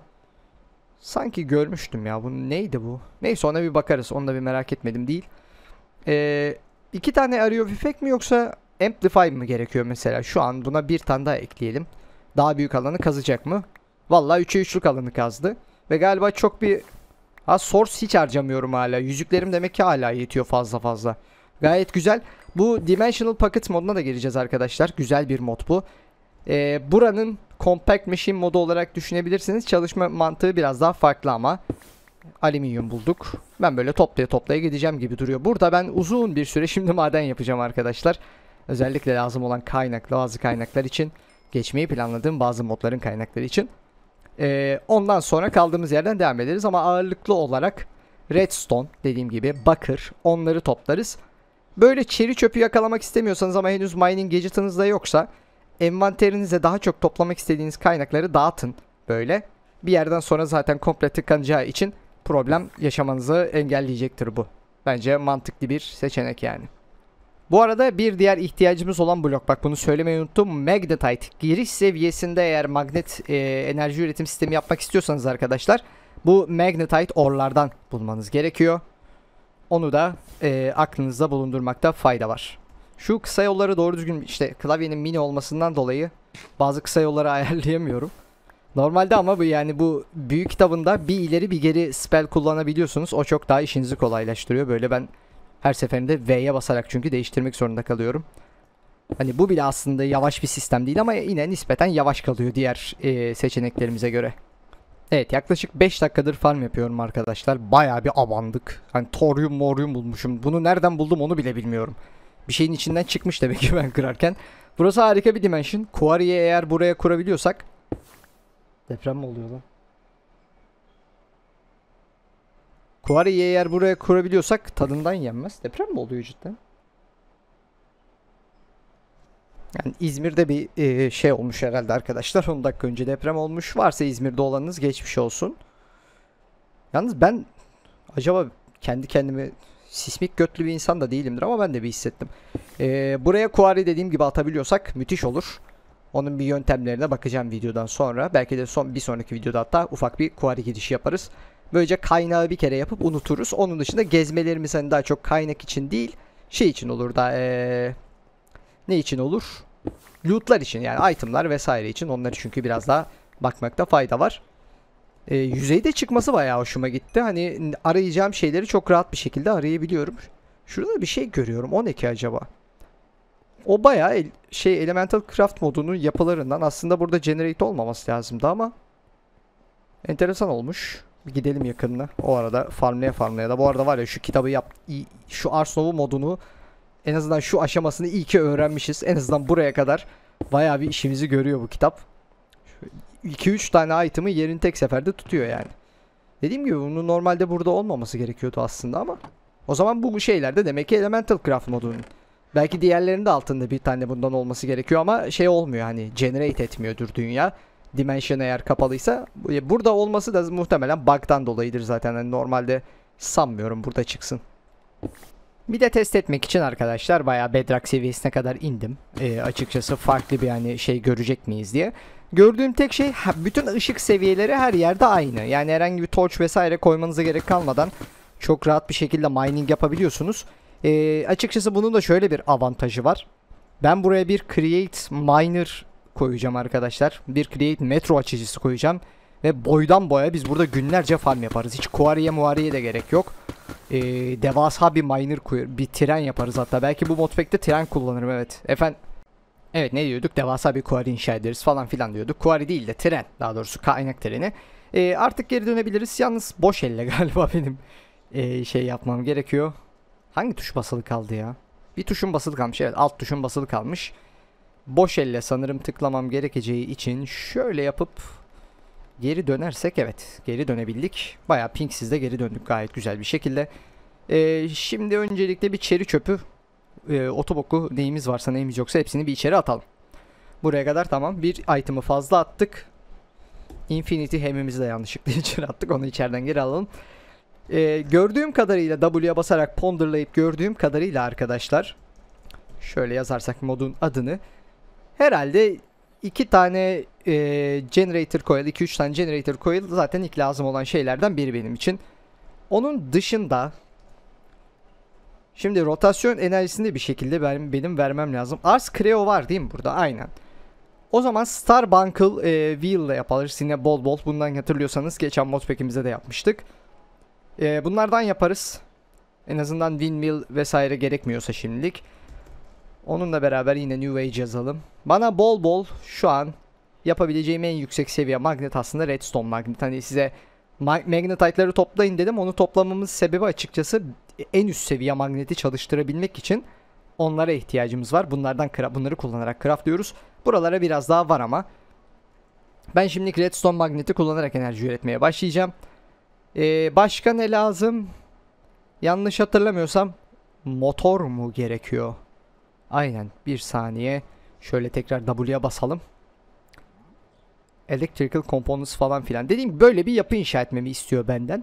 sanki görmüştüm ya. Bu neydi bu? Neyse, ona bir bakarız. Onu da bir merak etmedim değil. Ee, iki tane Ario efekt mi yoksa Amplify mı gerekiyor mesela? Şu an buna bir tane daha ekleyelim. Daha büyük alanı kazacak mı? Vallahi üçe üçlük alanı kazdı. Ve galiba çok bir... Ha, source hiç harcamıyorum hala. Yüzüklerim demek ki hala yetiyor fazla fazla. Gayet güzel. Bu Dimensional Pocket moduna da gireceğiz arkadaşlar. Güzel bir mod bu. Ee, buranın Compact Machine modu olarak düşünebilirsiniz. Çalışma mantığı biraz daha farklı ama. Alüminyum bulduk. Ben böyle toplaya toplaya gideceğim gibi duruyor. Burada ben uzun bir süre şimdi maden yapacağım arkadaşlar. Özellikle lazım olan kaynak, bazı kaynaklar için. Geçmeyi planladığım bazı modların kaynakları için. Ee, ondan sonra kaldığımız yerden devam ederiz. Ama ağırlıklı olarak redstone dediğim gibi, bakır, onları toplarız. Böyle çeri çöpü yakalamak istemiyorsanız ama henüz mining gadget'ınız da yoksa envanterinize daha çok toplamak istediğiniz kaynakları dağıtın böyle. Bir yerden sonra zaten komple tıkanacağı için problem yaşamanızı engelleyecektir bu. Bence mantıklı bir seçenek yani. Bu arada bir diğer ihtiyacımız olan blok, bak bunu söylemeyi unuttum. Magnetite. Giriş seviyesinde eğer magnet e, enerji üretim sistemi yapmak istiyorsanız arkadaşlar, bu magnetite orlardan bulmanız gerekiyor. Onu da e, aklınızda bulundurmakta fayda var. Şu kısa yolları doğru düzgün, işte klavyenin mini olmasından dolayı bazı kısa yolları ayarlayamıyorum. Normalde ama bu, yani bu büyük kitabında bir ileri bir geri spell kullanabiliyorsunuz. O çok daha işinizi kolaylaştırıyor. Böyle ben her seferinde V'ye basarak çünkü değiştirmek zorunda kalıyorum. Hani bu bile aslında yavaş bir sistem değil ama yine nispeten yavaş kalıyor diğer e, seçeneklerimize göre. Evet, yaklaşık beş dakikadır farm yapıyorum arkadaşlar. Bayağı bir abandık. Hani toryum moryum bulmuşum. Bunu nereden buldum onu bile bilmiyorum. Bir şeyin içinden çıkmış demek ki ben kırarken. Burası harika bir dimension. Quarry'yi eğer buraya kurabiliyorsak. Deprem mi oluyor lan? Quarry'yi eğer buraya kurabiliyorsak tadından yenmez. Deprem mi oluyor cidden? Yani İzmir'de bir e, şey olmuş herhalde arkadaşlar. on dakika önce deprem olmuş. Varsa İzmir'de olanınız geçmiş olsun. Yalnız ben acaba kendi kendime sismik götlü bir insan da değilimdir ama ben de bir hissettim. E, buraya quarry dediğim gibi atabiliyorsak müthiş olur. Onun bir yöntemlerine bakacağım videodan sonra. Belki de son bir sonraki videoda hatta ufak bir quarry gidişi yaparız. Böylece kaynağı bir kere yapıp unuturuz. Onun dışında gezmelerimiz hani daha çok kaynak için değil, şey için olur da ee, ne için olur? Lootlar için, yani itemlar vesaire için. Onları çünkü biraz daha bakmakta fayda var. E, yüzeyde çıkması bayağı hoşuma gitti. Hani arayacağım şeyleri çok rahat bir şekilde arayabiliyorum. Şurada bir şey görüyorum. O ne ki acaba? O bayağı el, şey Elemental Craft modunun yapılarından. Aslında burada generate olmaması lazımdı ama enteresan olmuş. Bir gidelim yakınına. O arada farmlaya farmlaya da. Bu arada var ya şu kitabı yap, şu Ars Nova modunu en azından şu aşamasını iyi ki öğrenmişiz. En azından buraya kadar bayağı bir işimizi görüyor bu kitap. iki üç tane item'ı yerini tek seferde tutuyor yani. Dediğim gibi bunun normalde burada olmaması gerekiyordu aslında ama o zaman bu şeylerde demek ki Elemental Craft modunun. Belki diğerlerinde altında bir tane bundan olması gerekiyor ama şey olmuyor, hani generate etmiyordur dünya. Dimension eğer kapalıysa. Burada olması da muhtemelen bug'dan dolayıdır zaten. Yani normalde sanmıyorum burada çıksın. Bir de test etmek için arkadaşlar bayağı Bedrock seviyesine kadar indim. Ee, açıkçası farklı bir hani şey görecek miyiz diye. Gördüğüm tek şey bütün ışık seviyeleri her yerde aynı. Yani herhangi bir torch vesaire koymanıza gerek kalmadan çok rahat bir şekilde mining yapabiliyorsunuz. Ee, açıkçası bunun da şöyle bir avantajı var. Ben buraya bir Create Miner koyacağım arkadaşlar. Bir Create Metro açıcısı koyacağım. Ve boydan boya biz burada günlerce farm yaparız. Hiç kuariye muariye de gerek yok. Ee, devasa bir miner koyar. Bir tren yaparız hatta. Belki bu modpack'te tren kullanırım, evet. Efendim. Evet, ne diyorduk? Devasa bir quarry inşa ederiz falan filan diyorduk. Quarry değil de tren. Daha doğrusu kaynak treni. Ee, artık geri dönebiliriz. Yalnız boş elle galiba benim ee, şey yapmam gerekiyor. Hangi tuş basılı kaldı ya? Bir tuşun basılı kalmış. Evet, alt tuşun basılı kalmış. Boş elle sanırım tıklamam gerekeceği için şöyle yapıp geri dönersek, evet, geri dönebildik. Bayağı pingsiz de geri döndük gayet güzel bir şekilde. Ee, şimdi öncelikle bir çeri çöpü, e, otoboku neyimiz varsa neyimiz yoksa hepsini bir içeri atalım. Buraya kadar tamam. Bir item'ı fazla attık. Infinity hemimizi de yanlışlıkla içeri attık. Onu içeriden geri alalım. Ee, gördüğüm kadarıyla W'ye basarak ponderlayıp gördüğüm kadarıyla arkadaşlar, şöyle yazarsak modun adını, herhalde iki tane e, generator coil, iki üç tane generator coil zaten ilk lazım olan şeylerden biri benim için. Onun dışında şimdi rotasyon enerjisini bir şekilde benim, benim vermem lazım. Ars Creo var değil mi burada? Aynen. O zaman Starbuckle e, Wheel ile yaparız yine bol bol. Bundan hatırlıyorsanız geçen modpack'imizde de yapmıştık. E, bunlardan yaparız. En azından windmill vesaire gerekmiyorsa şimdilik. Onunla beraber yine New Age yazalım. Bana bol bol şu an yapabileceğim en yüksek seviye magnet aslında redstone magnet. Hani size ma magnetite'ları toplayın dedim. Onu toplamamız sebebi açıkçası en üst seviye magneti çalıştırabilmek için onlara ihtiyacımız var. Bunlardan bunları kullanarak craftlıyoruz. Buralara biraz daha var ama ben şimdilik redstone magneti kullanarak enerji üretmeye başlayacağım. Ee, başka ne lazım? Yanlış hatırlamıyorsam motor mu gerekiyor? Aynen, bir saniye. Şöyle tekrar W'ye basalım. Electrical components falan filan. Dediğim gibi böyle bir yapı inşa etmemi istiyor benden.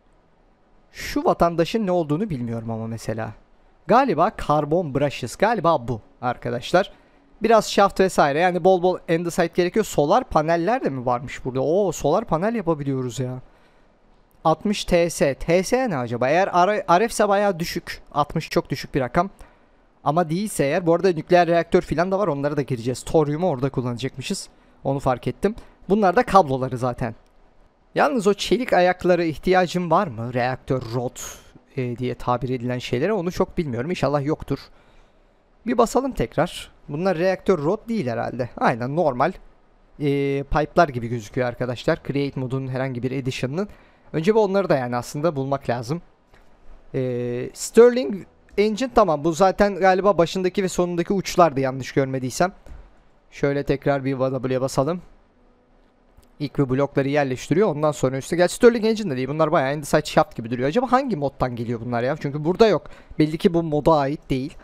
Şu vatandaşın ne olduğunu bilmiyorum ama mesela. Galiba carbon brushes. Galiba bu arkadaşlar. Biraz shaft vesaire. Yani bol bol andesite gerekiyor. Solar paneller de mi varmış burada? Oo, solar panel yapabiliyoruz ya. altmış T S. T S ne acaba? Eğer R F ise bayağı düşük. altmış çok düşük bir rakam. Ama değilse eğer, bu arada nükleer reaktör falan da var, onlara da gireceğiz. Toryumu orada kullanacakmışız. Onu fark ettim. Bunlar da kabloları zaten. Yalnız o çelik ayaklara ihtiyacım var mı? Reaktör rod e, diye tabir edilen şeylere, onu çok bilmiyorum. İnşallah yoktur. Bir basalım tekrar. Bunlar reaktör rod değil herhalde. Aynen normal e, pipe'lar gibi gözüküyor arkadaşlar. Create modunun herhangi bir edition'ının. Önce bir onları da yani aslında bulmak lazım. E, Sterling Engine tamam, bu zaten galiba başındaki ve sonundaki uçlardı yanlış görmediysem. Şöyle tekrar bir W'ye basalım. İlk bir blokları yerleştiriyor, ondan sonra üstüne. Gerçi Sterling Engine de değil, bunlar bayağı Andesite Shaft gibi duruyor. Acaba hangi moddan geliyor bunlar ya? Çünkü burada yok. Belli ki bu moda ait değil.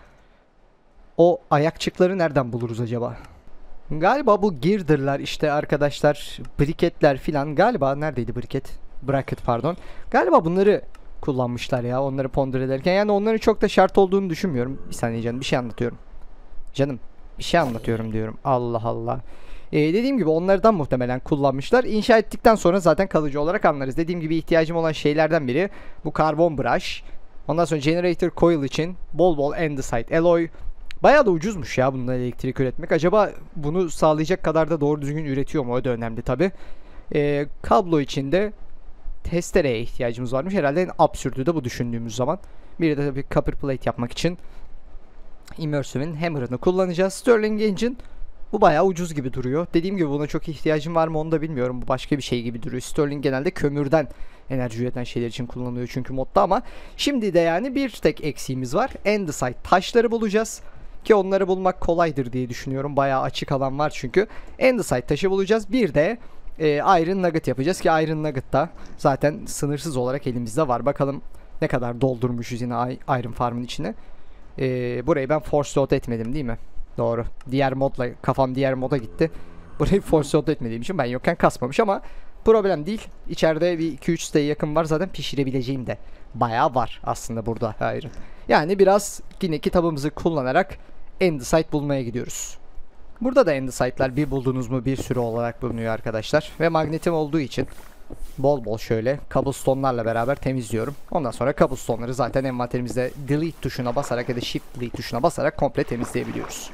O ayakçıkları nereden buluruz acaba? Galiba bu girder'lar işte arkadaşlar, briketler filan. Galiba neredeydi briket? Bracket pardon. Galiba bunları kullanmışlar ya, onları ponder ederken. Yani onların çok da şart olduğunu düşünmüyorum. Bir saniye canım, bir şey anlatıyorum. Canım bir şey anlatıyorum diyorum. Allah Allah. Ee, dediğim gibi onlardan muhtemelen kullanmışlar. İnşa ettikten sonra zaten kalıcı olarak anlarız. Dediğim gibi ihtiyacım olan şeylerden biri bu karbon brush. Ondan sonra generator coil için bol bol andesite alloy. Bayağı da ucuzmuş ya bununla elektrik üretmek. Acaba bunu sağlayacak kadar da doğru düzgün üretiyor mu? O da önemli tabi. Ee, kablo içinde testereye ihtiyacımız varmış. Herhalde en absürdü de bu düşündüğümüz zaman. Bir de tabii copper plate yapmak için Immersive'in hammer'ını kullanacağız. Sterling Engine Bu bayağı ucuz gibi duruyor. Dediğim gibi buna çok ihtiyacım var mı onu da bilmiyorum. Bu başka bir şey gibi duruyor. Sterling genelde kömürden enerji üreten şeyler için kullanılıyor çünkü modda, ama şimdi de yani bir tek eksiğimiz var. Andesite taşları bulacağız. Ki onları bulmak kolaydır diye düşünüyorum. Bayağı açık alan var çünkü. Andesite taşı bulacağız. Bir de e, Iron Nugget yapacağız ki Iron Nugget da zaten sınırsız olarak elimizde var. Bakalım ne kadar doldurmuşuz yine Iron Farm'ın içine. E, burayı ben force load etmedim değil mi? Doğru. Diğer modla kafam diğer moda gitti. Burayı force load etmediğim için ben yokken kasmamış, ama problem değil. İçeride bir iki üç siteye yakın var zaten, pişirebileceğim de bayağı var aslında burada Iron. Yani biraz yine kitabımızı kullanarak Andesite bulmaya gidiyoruz. Burada da Andesite'lar bir buldunuz mu bir sürü olarak bulunuyor arkadaşlar. Ve magnetim olduğu için bol bol şöyle cobblestone'larla beraber temizliyorum. Ondan sonra cobblestone'ları zaten envanterimizde delete tuşuna basarak ya da shift delete tuşuna basarak komple temizleyebiliyoruz.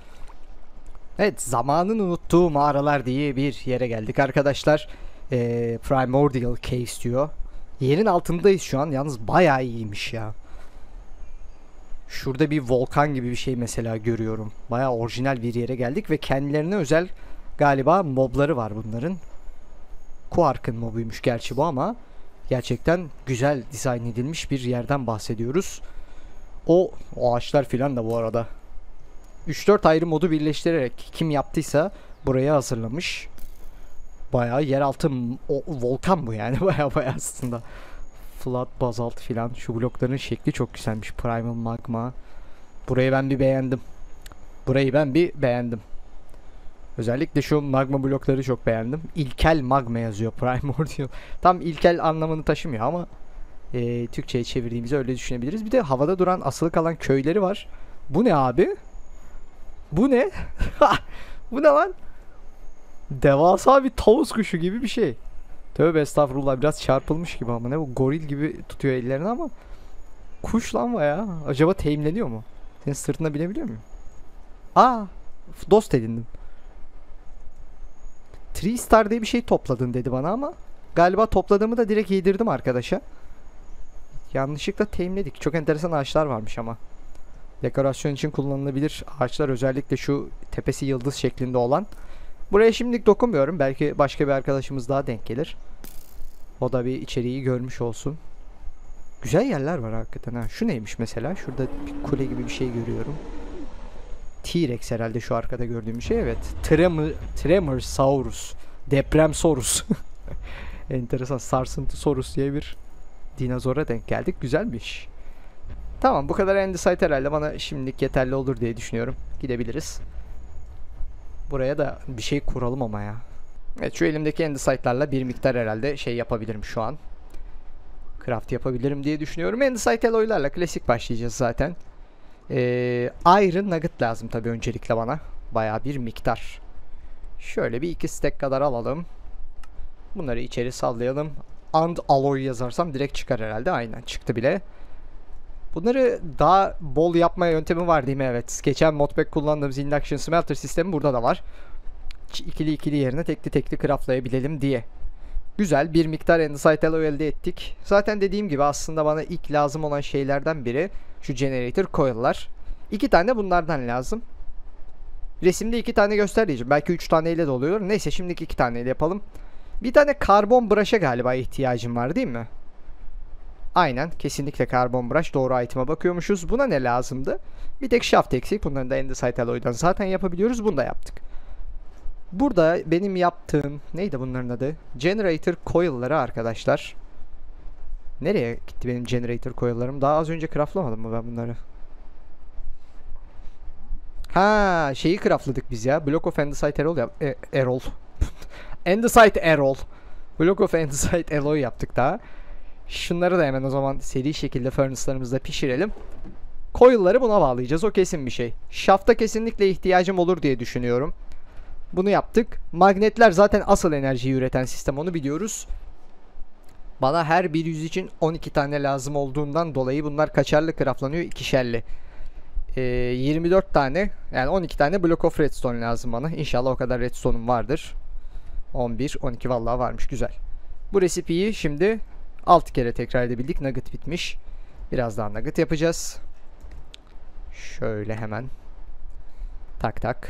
Evet, zamanın unuttuğu mağaralar diye bir yere geldik arkadaşlar. Ee, Primordial Caves diyor. Yerin altındayız şu an, yalnız bayağı iyiymiş ya. Şurada bir volkan gibi bir şey mesela görüyorum. Bayağı orijinal bir yere geldik ve kendilerine özel galiba mobları var bunların. Quark'ın mobuymuş gerçi bu, ama gerçekten güzel dizayn edilmiş bir yerden bahsediyoruz. O, o ağaçlar filan da bu arada. üç dört ayrı modu birleştirerek kim yaptıysa burayı hazırlamış. Bayağı yeraltı o, volkan bu yani. Bayağı bayağı aslında. Flat bazalt filan. Şu blokların şekli çok güzelmiş. Primal magma. Burayı ben bir beğendim. Burayı ben bir beğendim. Özellikle şu magma blokları çok beğendim. İlkel magma yazıyor Primordial. Tam ilkel anlamını taşımıyor ama e, Türkçe'ye çevirdiğimizi öyle düşünebiliriz. Bir de havada duran asılı kalan köyleri var. Bu ne abi? Bu ne? Bu ne lan? Devasa bir tavus kuşu gibi bir şey. Tövbe estağfurullah, biraz çarpılmış gibi ama ne bu, goril gibi tutuyor ellerini ama kuş lan ya. Acaba teyimleniyor mu? Senin sırtına binebiliyor muyum? Aa, dost edindim. Tree Star diye bir şey topladın dedi bana, ama galiba topladığımı da direkt yedirdim arkadaşa. Yanlışlıkla teyimledik. Çok enteresan ağaçlar varmış ama. Dekorasyon için kullanılabilir ağaçlar, özellikle şu tepesi yıldız şeklinde olan. Buraya şimdilik dokunmuyorum. Belki başka bir arkadaşımız daha denk gelir. O da bir içeriği görmüş olsun. Güzel yerler var hakikaten ha. Şu neymiş mesela? Şurada bir kule gibi bir şey görüyorum. T-Rex herhalde şu arkada gördüğüm şey. Evet. Tremor, Tremorsaurus. Depremsaurus. Enteresan. Sarsıntısaurus diye bir dinozora denk geldik. Güzelmiş. Tamam, bu kadar andesite herhalde bana şimdilik yeterli olur diye düşünüyorum. Gidebiliriz. Buraya da bir şey kuralım ama ya. Evet, şu elimdeki andesite'larla bir miktar herhalde şey yapabilirim şu an. Craft yapabilirim diye düşünüyorum. Andesite alloy'larla klasik başlayacağız zaten. Ee, Iron Nugget lazım tabii öncelikle bana. Bayağı bir miktar. Şöyle bir iki stack kadar alalım. Bunları içeri sallayalım. And alloy yazarsam direkt çıkar herhalde. Aynen, çıktı bile. Bunları daha bol yapma yöntemi var değil mi? Evet. Geçen modpack kullandığımız induction smelter sistemi burada da var. İkili ikili yerine tekli tekli craftlayabilelim diye. Güzel bir miktar andesite alloy elde ettik. Zaten dediğim gibi aslında bana ilk lazım olan şeylerden biri şu generator coil'lar. İki tane bunlardan lazım. Resimde iki tane göster diyeceğim. Belki üç taneyle de oluyor. Neyse, şimdiki iki taneyle yapalım. Bir tane karbon brush'a galiba ihtiyacım var değil mi? Aynen, kesinlikle karbon brush, doğru item'a bakıyormuşuz. Buna ne lazımdı? Bir tek shaft eksik. Bunları da andesite alloy'dan zaten yapabiliyoruz. Bunu da yaptık. Burada benim yaptığım neydi bunların adı? Generator coil'ları arkadaşlar. Nereye gitti benim generator coil'larım? Daha az önce craftlamadım mı ben bunları? Ha, şeyi craftladık biz ya. Block of andesite alloy yap e Errol. Andesite Errol. Block of andesite alloy yaptık daha. Şunları da hemen o zaman seri şekilde furnace'larımızda pişirelim. Coil'ları buna bağlayacağız. O kesin bir şey. Shaft'a kesinlikle ihtiyacım olur diye düşünüyorum. Bunu yaptık. Magnetler zaten asıl enerjiyi üreten sistem, onu biliyoruz. Bana her bir yüz için on iki tane lazım olduğundan dolayı bunlar kaçarlı craftlanıyor, ikişerli. Ee, yirmi dört tane, yani on iki tane block of redstone lazım bana. İnşallah o kadar redstone'um vardır. on bir, on iki vallahi varmış, güzel. Bu resipiyi şimdi altı kere tekrar edebildik. Nugget bitmiş. Biraz daha nugget yapacağız. Şöyle hemen. Tak tak.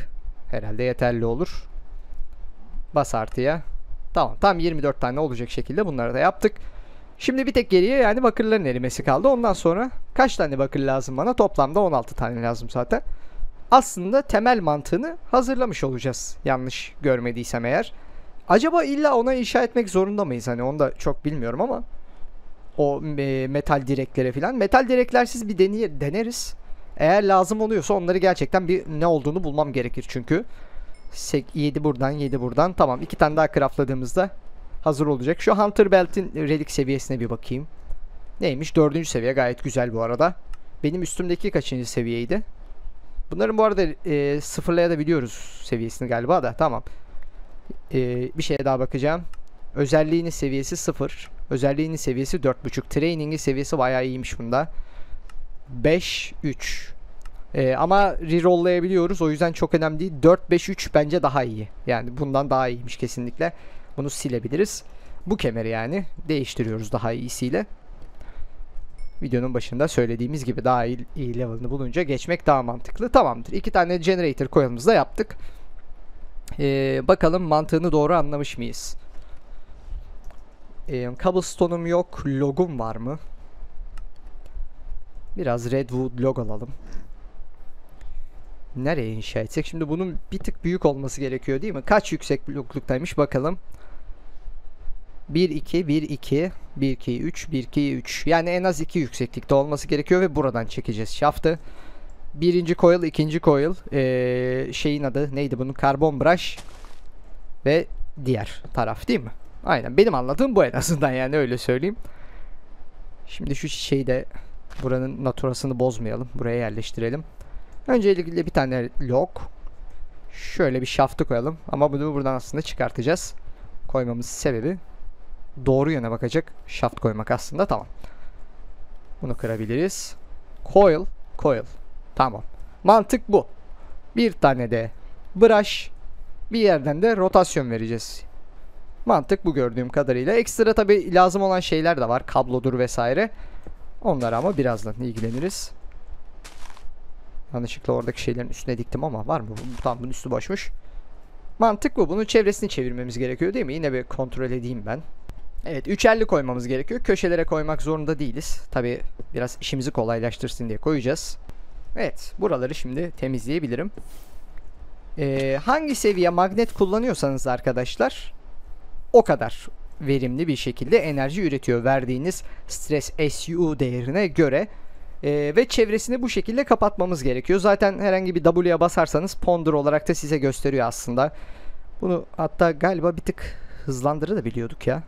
Herhalde yeterli olur. Bas artıya. Tamam, tam yirmi dört tane olacak şekilde bunları da yaptık. Şimdi bir tek geriye yani bakırların erimesi kaldı. Ondan sonra kaç tane bakır lazım bana? Toplamda on altı tane lazım zaten. Aslında temel mantığını hazırlamış olacağız. Yanlış görmediysem eğer. Acaba illa ona inşa etmek zorunda mıyız? Hani onu da çok bilmiyorum ama. O e, metal direklere falan. Metal direklersiz bir deney deneriz. Eğer lazım oluyorsa onları gerçekten bir ne olduğunu bulmam gerekir çünkü. yedi buradan, yedi buradan. Tamam, iki tane daha craftladığımızda hazır olacak. Şu Hunter Belt'in relik seviyesine bir bakayım. Neymiş? Dördüncü seviye, gayet güzel bu arada. Benim üstümdeki kaçıncı seviyeydi? Bunların bu arada e, sıfırlayabiliyoruz seviyesini galiba da. Tamam. E, bir şeye daha bakacağım. Özelliğinin seviyesi sıfır. Özelliğinin seviyesi dört buçuk. Training'in seviyesi bayağı iyiymiş bunda. beş üç. Ee, ama rerolllayabiliyoruz. O yüzden çok önemli değil. dört beş üç bence daha iyi. Yani bundan daha iyiymiş kesinlikle. Bunu silebiliriz. Bu kemeri yani değiştiriyoruz daha iyisiyle. Videonun başında söylediğimiz gibi daha iyi, iyi level'ını bulunca geçmek daha mantıklı. Tamamdır. İki tane generator coil'ımızı da yaptık. Ee, bakalım mantığını doğru anlamış mıyız? Ee, cobblestone'um yok. Log'um var mı? Biraz redwood log alalım. Nereye inşa etsek? Şimdi bunun bir tık büyük olması gerekiyor değil mi? Kaç yüksek blokluk'taymış bakalım. bir iki bir iki bir iki üç bir iki üç. Yani en az iki yükseklikte olması gerekiyor ve buradan çekeceğiz şaftı. Birinci coil, ikinci coil. Ee, şeyin adı neydi bunun? Karbon brush ve diğer taraf değil mi? Aynen, benim anladığım bu en azından, yani öyle söyleyeyim. Şimdi şu şeyi de, buranın naturasını bozmayalım. Buraya yerleştirelim. Öncelikle bir tane log. Şöyle bir şaftı koyalım. Ama bunu buradan aslında çıkartacağız. Koymamız sebebi doğru yöne bakacak şaft koymak aslında. Tamam. Bunu kırabiliriz. Coil. Coil. Tamam. Mantık bu. Bir tane de brush. Bir yerden de rotasyon vereceğiz. Mantık bu gördüğüm kadarıyla. Ekstra tabi lazım olan şeyler de var. Kablodur vesaire. Onlara ama birazdan ilgileniriz. Yanlışlıkla oradaki şeylerin üstüne diktim ama var mı? Tamam, bunun üstü boşmuş. Mantık bu. Bunun çevresini çevirmemiz gerekiyor değil mi? Yine bir kontrol edeyim ben. Evet, üçerli koymamız gerekiyor. Köşelere koymak zorunda değiliz. Tabi biraz işimizi kolaylaştırsın diye koyacağız. Evet, buraları şimdi temizleyebilirim. Ee, hangi seviye magnet kullanıyorsanız arkadaşlar, o kadar verimli bir şekilde enerji üretiyor verdiğiniz stres S U değerine göre. Ee, ve çevresini bu şekilde kapatmamız gerekiyor. Zaten herhangi bir W'ye basarsanız ponder olarak da size gösteriyor aslında. Bunu hatta galiba bir tık hızlandırabiliyorduk ya.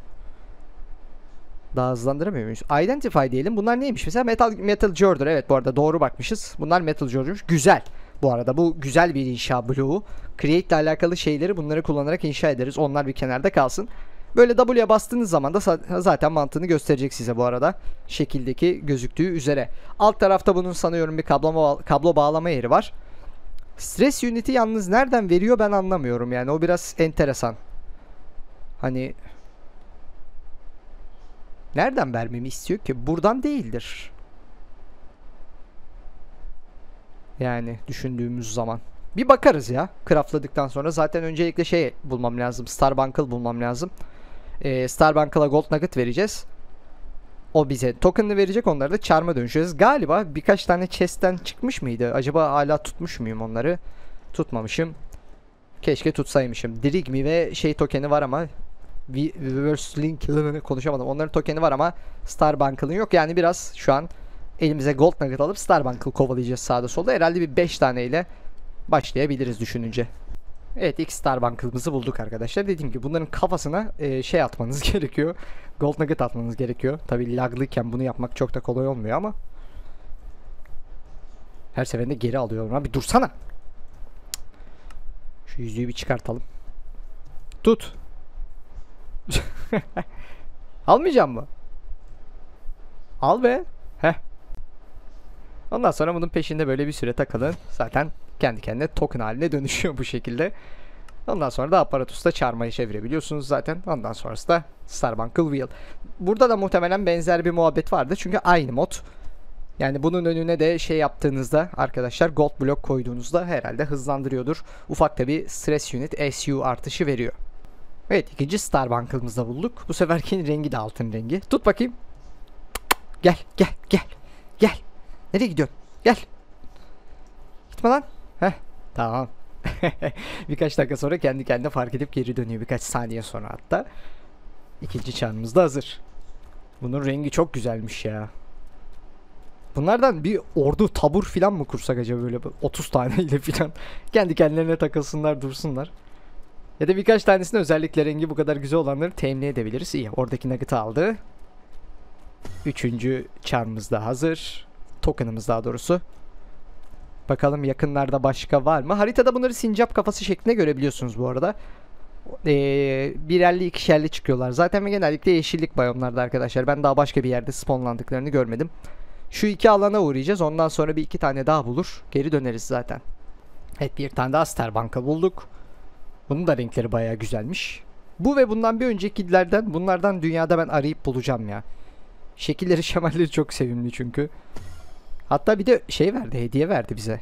Daha hızlandıramıyor muyuz? Identify diyelim. Bunlar neymiş? Mesela metal metal girder. Evet, bu arada doğru bakmışız. Bunlar metal girder'mış. Güzel. Bu arada bu güzel bir inşa bloğu. Create ile alakalı şeyleri bunları kullanarak inşa ederiz. Onlar bir kenarda kalsın. Böyle W'ye bastığınız zaman da zaten mantığını gösterecek size bu arada. Şekildeki gözüktüğü üzere. Alt tarafta bunun sanıyorum bir kablo, kablo bağlama yeri var. Stres unit'i yalnız nereden veriyor ben anlamıyorum. Yani o biraz enteresan. Hani nereden vermemi istiyor ki? Buradan değildir. Yani düşündüğümüz zaman. Bir bakarız ya. Craftladıktan sonra. Zaten öncelikle şey bulmam lazım. Starbuckle bulmam lazım. Ee, Starbuckle'a Gold Nugget vereceğiz. O bize token'ını verecek. Onları da charm'a dönüşeceğiz. Galiba birkaç tane chest'ten çıkmış mıydı? Acaba hala tutmuş muyum onları? Tutmamışım. Keşke tutsaymışım. Drigmi ve şey tokeni var ama Reverse Link konuşamadım. Onların tokeni var ama Starbuckle'ın yok. Yani biraz şu an elimize Gold Nugget alıp Starbuckle kovalayacağız sağda solda. Herhalde bir beş tane ile başlayabiliriz düşününce. Evet, ilk Starbuckle'ımızı bulduk arkadaşlar. Dediğim gibi bunların kafasına e, şey atmanız gerekiyor. Gold Nugget atmanız gerekiyor. Tabi laglıyken bunu yapmak çok da kolay olmuyor ama. Her seferinde geri alıyorum. Abi dursana. Şu yüzüğü bir çıkartalım. Tut. Almayacağım mı? Al be. Heh. Ondan sonra bunun peşinde böyle bir süre takılın. Zaten kendi kendine token haline dönüşüyor bu şekilde. Ondan sonra da aparatusla çarmıhı çevirebiliyorsunuz zaten. Ondan sonrası da Starbuckle Wheel. Burada da muhtemelen benzer bir muhabbet vardı. Çünkü aynı mod. Yani bunun önüne de şey yaptığınızda arkadaşlar, gold blok koyduğunuzda herhalde hızlandırıyordur. Ufak da bir stress unit S U artışı veriyor. Evet, ikinci Starbunk'ımızda bulduk. Bu seferki rengi de altın rengi. Tut bakayım. Gel gel gel. Gel. Nereye gidiyorsun? Gel. Gitme lan. Heh, tamam. Birkaç dakika sonra kendi kendine fark edip geri dönüyor. Birkaç saniye sonra hatta. İkinci çanımız da hazır. Bunun rengi çok güzelmiş ya. Bunlardan bir ordu tabur filan mı kursak acaba, böyle otuz taneyle filan. Kendi kendilerine takılsınlar, dursunlar. Ya da birkaç tanesine özellikle rengi bu kadar güzel olanları temin edebiliriz. İyi, oradaki nugget'ı aldı. Üçüncü çarmımız da hazır. Token'ımız daha doğrusu. Bakalım yakınlarda başka var mı? Haritada bunları sincap kafası şeklinde görebiliyorsunuz bu arada. Ee, birerli ikişerli çıkıyorlar. Zaten ve genellikle yeşillik biyomlarda arkadaşlar. Ben daha başka bir yerde spawnlandıklarını görmedim. Şu iki alana uğrayacağız. Ondan sonra bir iki tane daha bulur. Geri döneriz zaten. Evet, bir tane daha Starbunk'a bulduk. Bunun da renkleri bayağı güzelmiş. Bu ve bundan bir öncekilerden, bunlardan dünyada ben arayıp bulacağım ya. Şekilleri, şemalleri çok sevimli çünkü. Hatta bir de şey verdi, hediye verdi bize.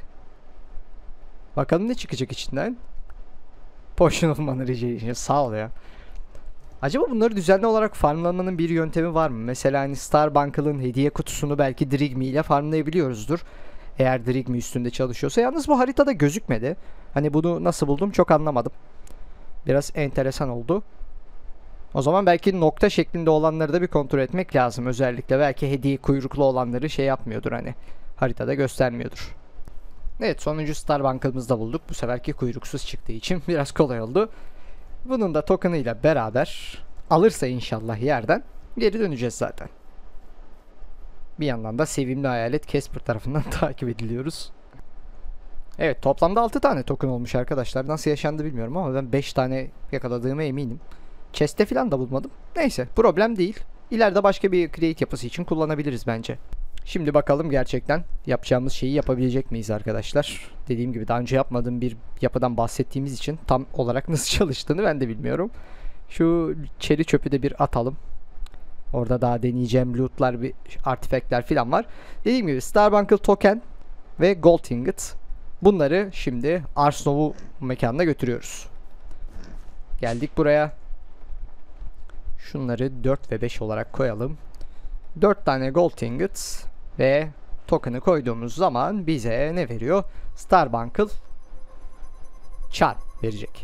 Bakalım ne çıkacak içinden. Potion of Mana Regeneration. Sağ ol ya. Acaba bunları düzenli olarak farmlamanın bir yöntemi var mı? Mesela hani Starbunk'ın hediye kutusunu belki Drigme ile farmlayabiliyoruzdur. Eğer Drigme üstünde çalışıyorsa. Yalnız bu haritada gözükmedi. Hani bunu nasıl buldum çok anlamadım. Biraz enteresan oldu. O zaman belki nokta şeklinde olanları da bir kontrol etmek lazım. Özellikle belki hediye kuyruklu olanları şey yapmıyordur, hani haritada göstermiyordur. Evet, sonuncu Starbunk'ımızı da bulduk. Bu seferki kuyruksuz çıktığı için biraz kolay oldu. Bunun da token'ıyla beraber alırsa inşallah yerden geri döneceğiz zaten. Bir yandan da sevimli hayalet Casper tarafından takip ediliyoruz. Evet, toplamda altı tane token olmuş arkadaşlar. Nasıl yaşandı bilmiyorum ama ben beş tane yakaladığıma eminim. Chest'te falan da bulmadım. Neyse, problem değil. İleride başka bir create yapısı için kullanabiliriz bence. Şimdi bakalım gerçekten yapacağımız şeyi yapabilecek miyiz arkadaşlar. Dediğim gibi daha önce yapmadığım bir yapıdan bahsettiğimiz için tam olarak nasıl çalıştığını ben de bilmiyorum. Şu çeri çöpü de bir atalım. Orada daha deneyeceğim lootlar, bir artifactler falan var. Dediğim gibi Starbuncle token ve gold ingot. Bunları şimdi Arsnov'u mekanına götürüyoruz. Geldik buraya. Şunları dört ve beş olarak koyalım. dört tane gold ingots ve token'ı koyduğumuz zaman bize ne veriyor? Starbuncle charm verecek.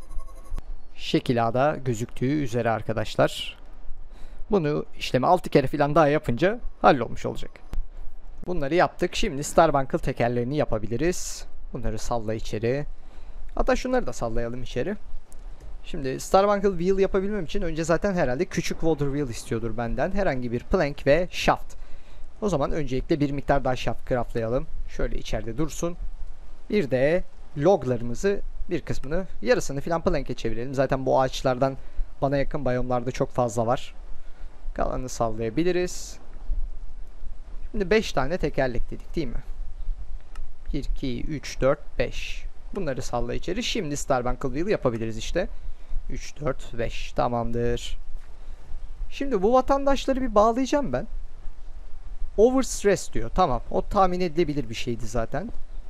Şekil A'da gözüktüğü üzere arkadaşlar. Bunu işlemi altı kere falan daha yapınca hallolmuş olacak. Bunları yaptık. Şimdi Starbuncle tekerlerini yapabiliriz. Bunları salla içeri. Hatta şunları da sallayalım içeri. Şimdi Starbuncle wheel yapabilmem için önce zaten herhalde küçük water wheel istiyordur benden. Herhangi bir plank ve shaft. O zaman öncelikle bir miktar daha shaft craftlayalım. Şöyle içeride dursun. Bir de loglarımızı, bir kısmını, yarısını falan plank'e çevirelim. Zaten bu ağaçlardan bana yakın biyomlarda çok fazla var. Kalanını sallayabiliriz. Şimdi beş tane tekerlek dedik değil mi? bir, iki, üç, dört, beş. Bunları salla içeri. Şimdi Starbuncle wheel yapabiliriz işte. üç, dört, beş. Tamamdır. Şimdi bu vatandaşları bir bağlayacağım ben. Overstress diyor. Tamam. O tahmin edilebilir bir şeydi zaten.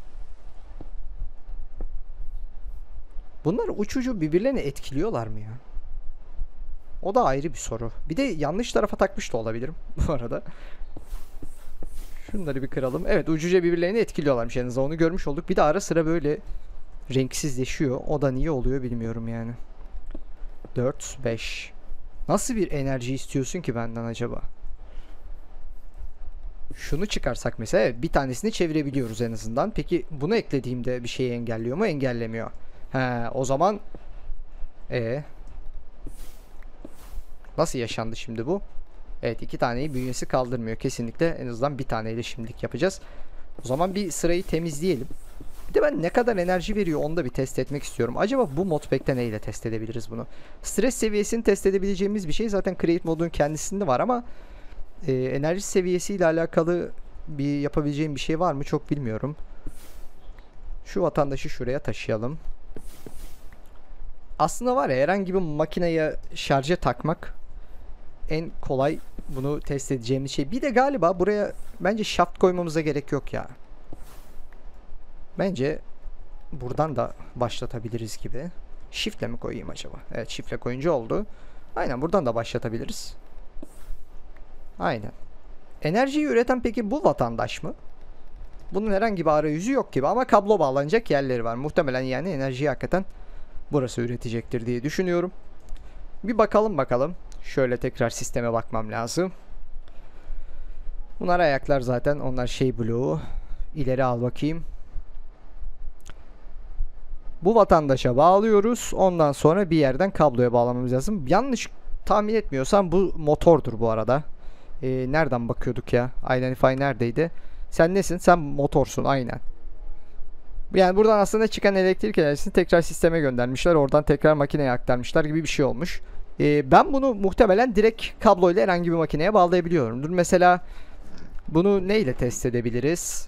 Bunlar uçucu birbirlerini etkiliyorlar mı ya? O da ayrı bir soru. Bir de yanlış tarafa takmış da olabilirim bu arada. Şunları bir kıralım. Evet, ucuca birbirlerini etkiliyorlarmış. Yani onu görmüş olduk. Bir de ara sıra böyle renksizleşiyor. O da niye oluyor bilmiyorum yani. dört, beş. Nasıl bir enerji istiyorsun ki benden acaba? Şunu çıkarsak mesela bir tanesini çevirebiliyoruz en azından. Peki bunu eklediğimde bir şeyi engelliyor mu? Engellemiyor. He, o zaman e nasıl yaşandı şimdi bu? Evet, iki taneyi bünyesi kaldırmıyor kesinlikle. En azından bir taneyle şimdilik yapacağız. O zaman bir sırayı temizleyelim. Bir de ben ne kadar enerji veriyor onu da bir test etmek istiyorum. Acaba bu modpack'te neyle test edebiliriz bunu? Stres seviyesini test edebileceğimiz bir şey zaten Create modun kendisinde var ama e, enerji seviyesiyle alakalı bir yapabileceğim bir şey var mı çok bilmiyorum. Şu vatandaşı şuraya taşıyalım. Aslında var ya, herhangi bir makineye şarja takmak en kolay bunu test edeceğimiz şey. Bir de galiba buraya bence shaft koymamıza gerek yok ya. Bence buradan da başlatabiliriz gibi. Shift'le mi koyayım acaba? Evet, shift'le koyunca oldu. Aynen, buradan da başlatabiliriz. Aynen. Enerjiyi üreten peki bu vatandaş mı? Bunun herhangi bir arayüzü yok gibi ama kablo bağlanacak yerleri var. Muhtemelen yani enerjiyi hakikaten burası üretecektir diye düşünüyorum. Bir bakalım bakalım. Şöyle tekrar sisteme bakmam lazım. Bunlar ayaklar zaten. Onlar şey bloğu. İleri al bakayım. Bu vatandaşa bağlıyoruz. Ondan sonra bir yerden kabloya bağlamamız lazım. Yanlış tahmin etmiyorsam bu motordur bu arada. Ee, nereden bakıyorduk ya? Identify neredeydi? Sen nesin? Sen motorsun aynen. Yani buradan aslında çıkan elektrik enerjisini tekrar sisteme göndermişler. Oradan tekrar makineye aktarmışlar gibi bir şey olmuş. Ee, ben bunu muhtemelen direkt kabloyla herhangi bir makineye bağlayabiliyorum. Dur mesela bunu neyle test edebiliriz?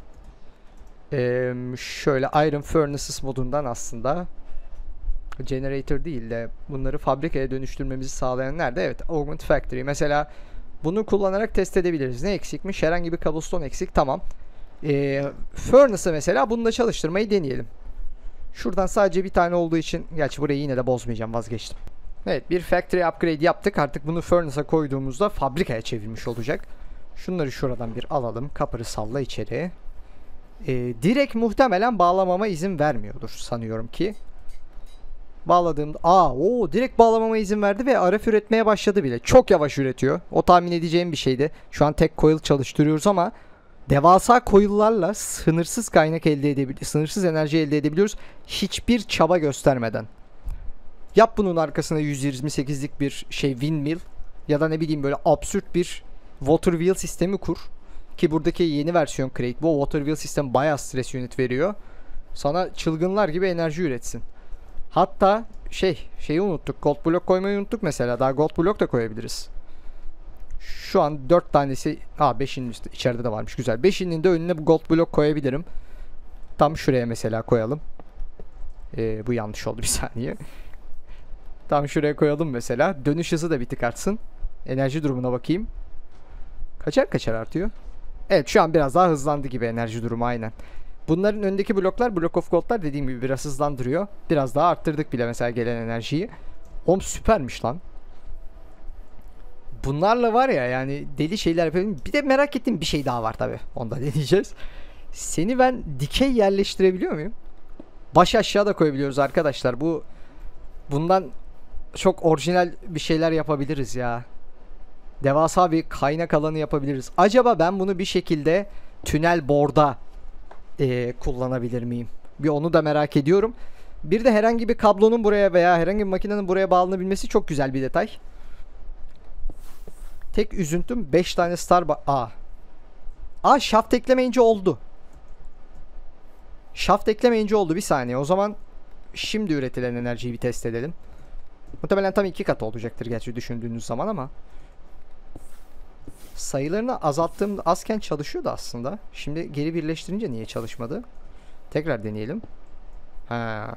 Ee, şöyle Iron Furnaces modundan aslında generator değil de bunları fabrikaya dönüştürmemizi sağlayan nerede? Evet, Augment Factory. Mesela bunu kullanarak test edebiliriz. Ne eksikmiş? Herhangi bir cobblestone eksik. Tamam. Ee, Furnace'ı mesela bununla çalıştırmayı deneyelim. Şuradan sadece bir tane olduğu için, gerçi burayı yine de bozmayacağım, vazgeçtim. Evet, bir factory upgrade yaptık. Artık bunu Furnace'a koyduğumuzda fabrikaya çevirmiş olacak. Şunları şuradan bir alalım. Kapırı salla içeri. Ee, direkt muhtemelen bağlamama izin vermiyordur sanıyorum ki. Bağladığımda aa o direkt bağlamama izin verdi ve R F üretmeye başladı bile. Çok yavaş üretiyor. O tahmin edeceğim bir şeydi. Şu an tek coil çalıştırıyoruz ama devasa coil'larla sınırsız kaynak elde edebiliyoruz. Sınırsız enerji elde edebiliyoruz. Hiçbir çaba göstermeden. Yap bunun arkasına yüz yirmi sekizlik bir şey windmill ya da ne bileyim böyle absürt bir water wheel sistemi kur. Ki buradaki yeni versiyon Craig bu water wheel sistemi bayağı stres unit veriyor. Sana çılgınlar gibi enerji üretsin. Hatta şey şeyi unuttuk. Gold block koymayı unuttuk mesela. Daha gold block da koyabiliriz. Şu an dört tanesi, aa beşinin içeride de varmış, güzel. beşinin de önüne bu gold block koyabilirim. Tam şuraya mesela koyalım. Ee, bu yanlış oldu, bir saniye. Tam şuraya koyalım mesela. Dönüş hızı da bir tık artsın. Enerji durumuna bakayım. Kaçar kaçar artıyor. Evet, şu an biraz daha hızlandı gibi enerji durumu, aynen. Bunların önündeki bloklar, block of gold'lar dediğim gibi biraz hızlandırıyor. Biraz daha arttırdık bile mesela gelen enerjiyi. Oğlum süpermiş lan. Bunlarla var ya yani deli şeyler yapıyorum. Bir de merak ettiğim bir şey daha var tabi. Onu da deneyeceğiz. Seni ben dikey yerleştirebiliyor muyum? Baş aşağı da koyabiliyoruz arkadaşlar. Bu bundan çok orijinal bir şeyler yapabiliriz ya. Devasa bir kaynak alanı yapabiliriz. Acaba ben bunu bir şekilde tünel board'a e, kullanabilir miyim? Bir onu da merak ediyorum. Bir de herhangi bir kablonun buraya veya herhangi bir makinenin buraya bağlanabilmesi çok güzel bir detay. Tek üzüntüm beş tane star Aa. Aa shaft eklemeyince oldu. Shaft eklemeyince oldu, bir saniye. O zaman şimdi üretilen enerjiyi bir test edelim. Muhtemelen tam iki kat olacaktır gerçi düşündüğünüz zaman ama. Sayılarını azalttığım azken çalışıyordu aslında. Şimdi geri birleştirince niye çalışmadı? Tekrar deneyelim. Ha.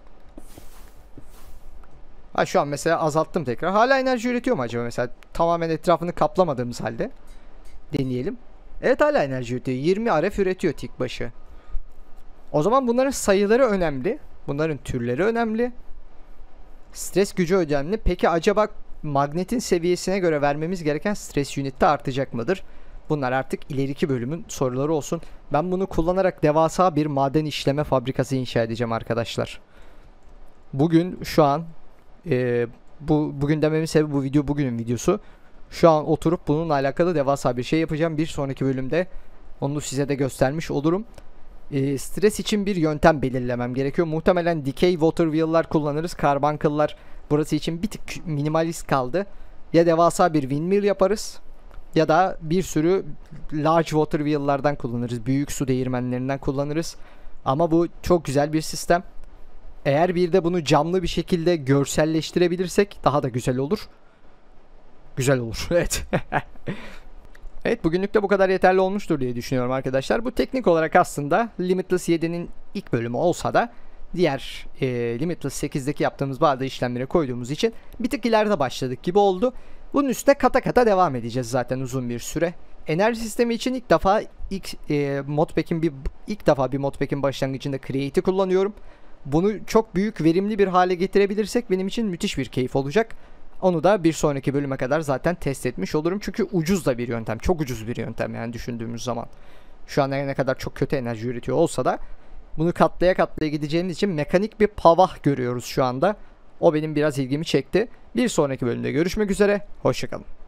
Ha şu an mesela azalttım tekrar. Hala enerji üretiyor mu acaba mesela? Tamamen etrafını kaplamadığımız halde. Deneyelim. Evet, hala enerji üretiyor. yirmi R F üretiyor tik başı. O zaman bunların sayıları önemli. Bunların türleri önemli. Stres gücü önemli. Peki acaba magnetin seviyesine göre vermemiz gereken stres unit de artacak mıdır? Bunlar artık ileriki bölümün soruları olsun. Ben bunu kullanarak devasa bir maden işleme fabrikası inşa edeceğim arkadaşlar. Bugün şu an e, bu bugün dememin sebebi bu video bugünün videosu. Şu an oturup bununla alakalı devasa bir şey yapacağım. Bir sonraki bölümde onu size de göstermiş olurum. E, stres için bir yöntem belirlemem gerekiyor. Muhtemelen dikey water wheel'lar kullanırız. Carbuncle'lar burası için bir tık minimalist kaldı. Ya devasa bir windmill yaparız ya da bir sürü large water wheel'lardan kullanırız. Büyük su değirmenlerinden kullanırız. Ama bu çok güzel bir sistem. Eğer bir de bunu camlı bir şekilde görselleştirebilirsek daha da güzel olur. Güzel olur. Evet. Evet, bugünlük de bu kadar yeterli olmuştur diye düşünüyorum arkadaşlar. Bu teknik olarak aslında Limitless yedinin ilk bölümü olsa da diğer e, Limitless sekizdeki yaptığımız bazı işlemlere koyduğumuz için bir tık ileride başladık gibi oldu. Bunun üstüne kata kata devam edeceğiz zaten uzun bir süre. Enerji sistemi için ilk defa ilk e, modpack'in bir ilk defa bir modpack'in başlangıcında Create'i kullanıyorum. Bunu çok büyük, verimli bir hale getirebilirsek benim için müthiş bir keyif olacak. Onu da bir sonraki bölüme kadar zaten test etmiş olurum. Çünkü ucuz da bir yöntem. Çok ucuz bir yöntem yani düşündüğümüz zaman. Şu an ne kadar çok kötü enerji üretiyor olsa da bunu katlaya katlaya gideceğimiz için mekanik bir pavah görüyoruz şu anda. O benim biraz ilgimi çekti. Bir sonraki bölümde görüşmek üzere. Hoşçakalın.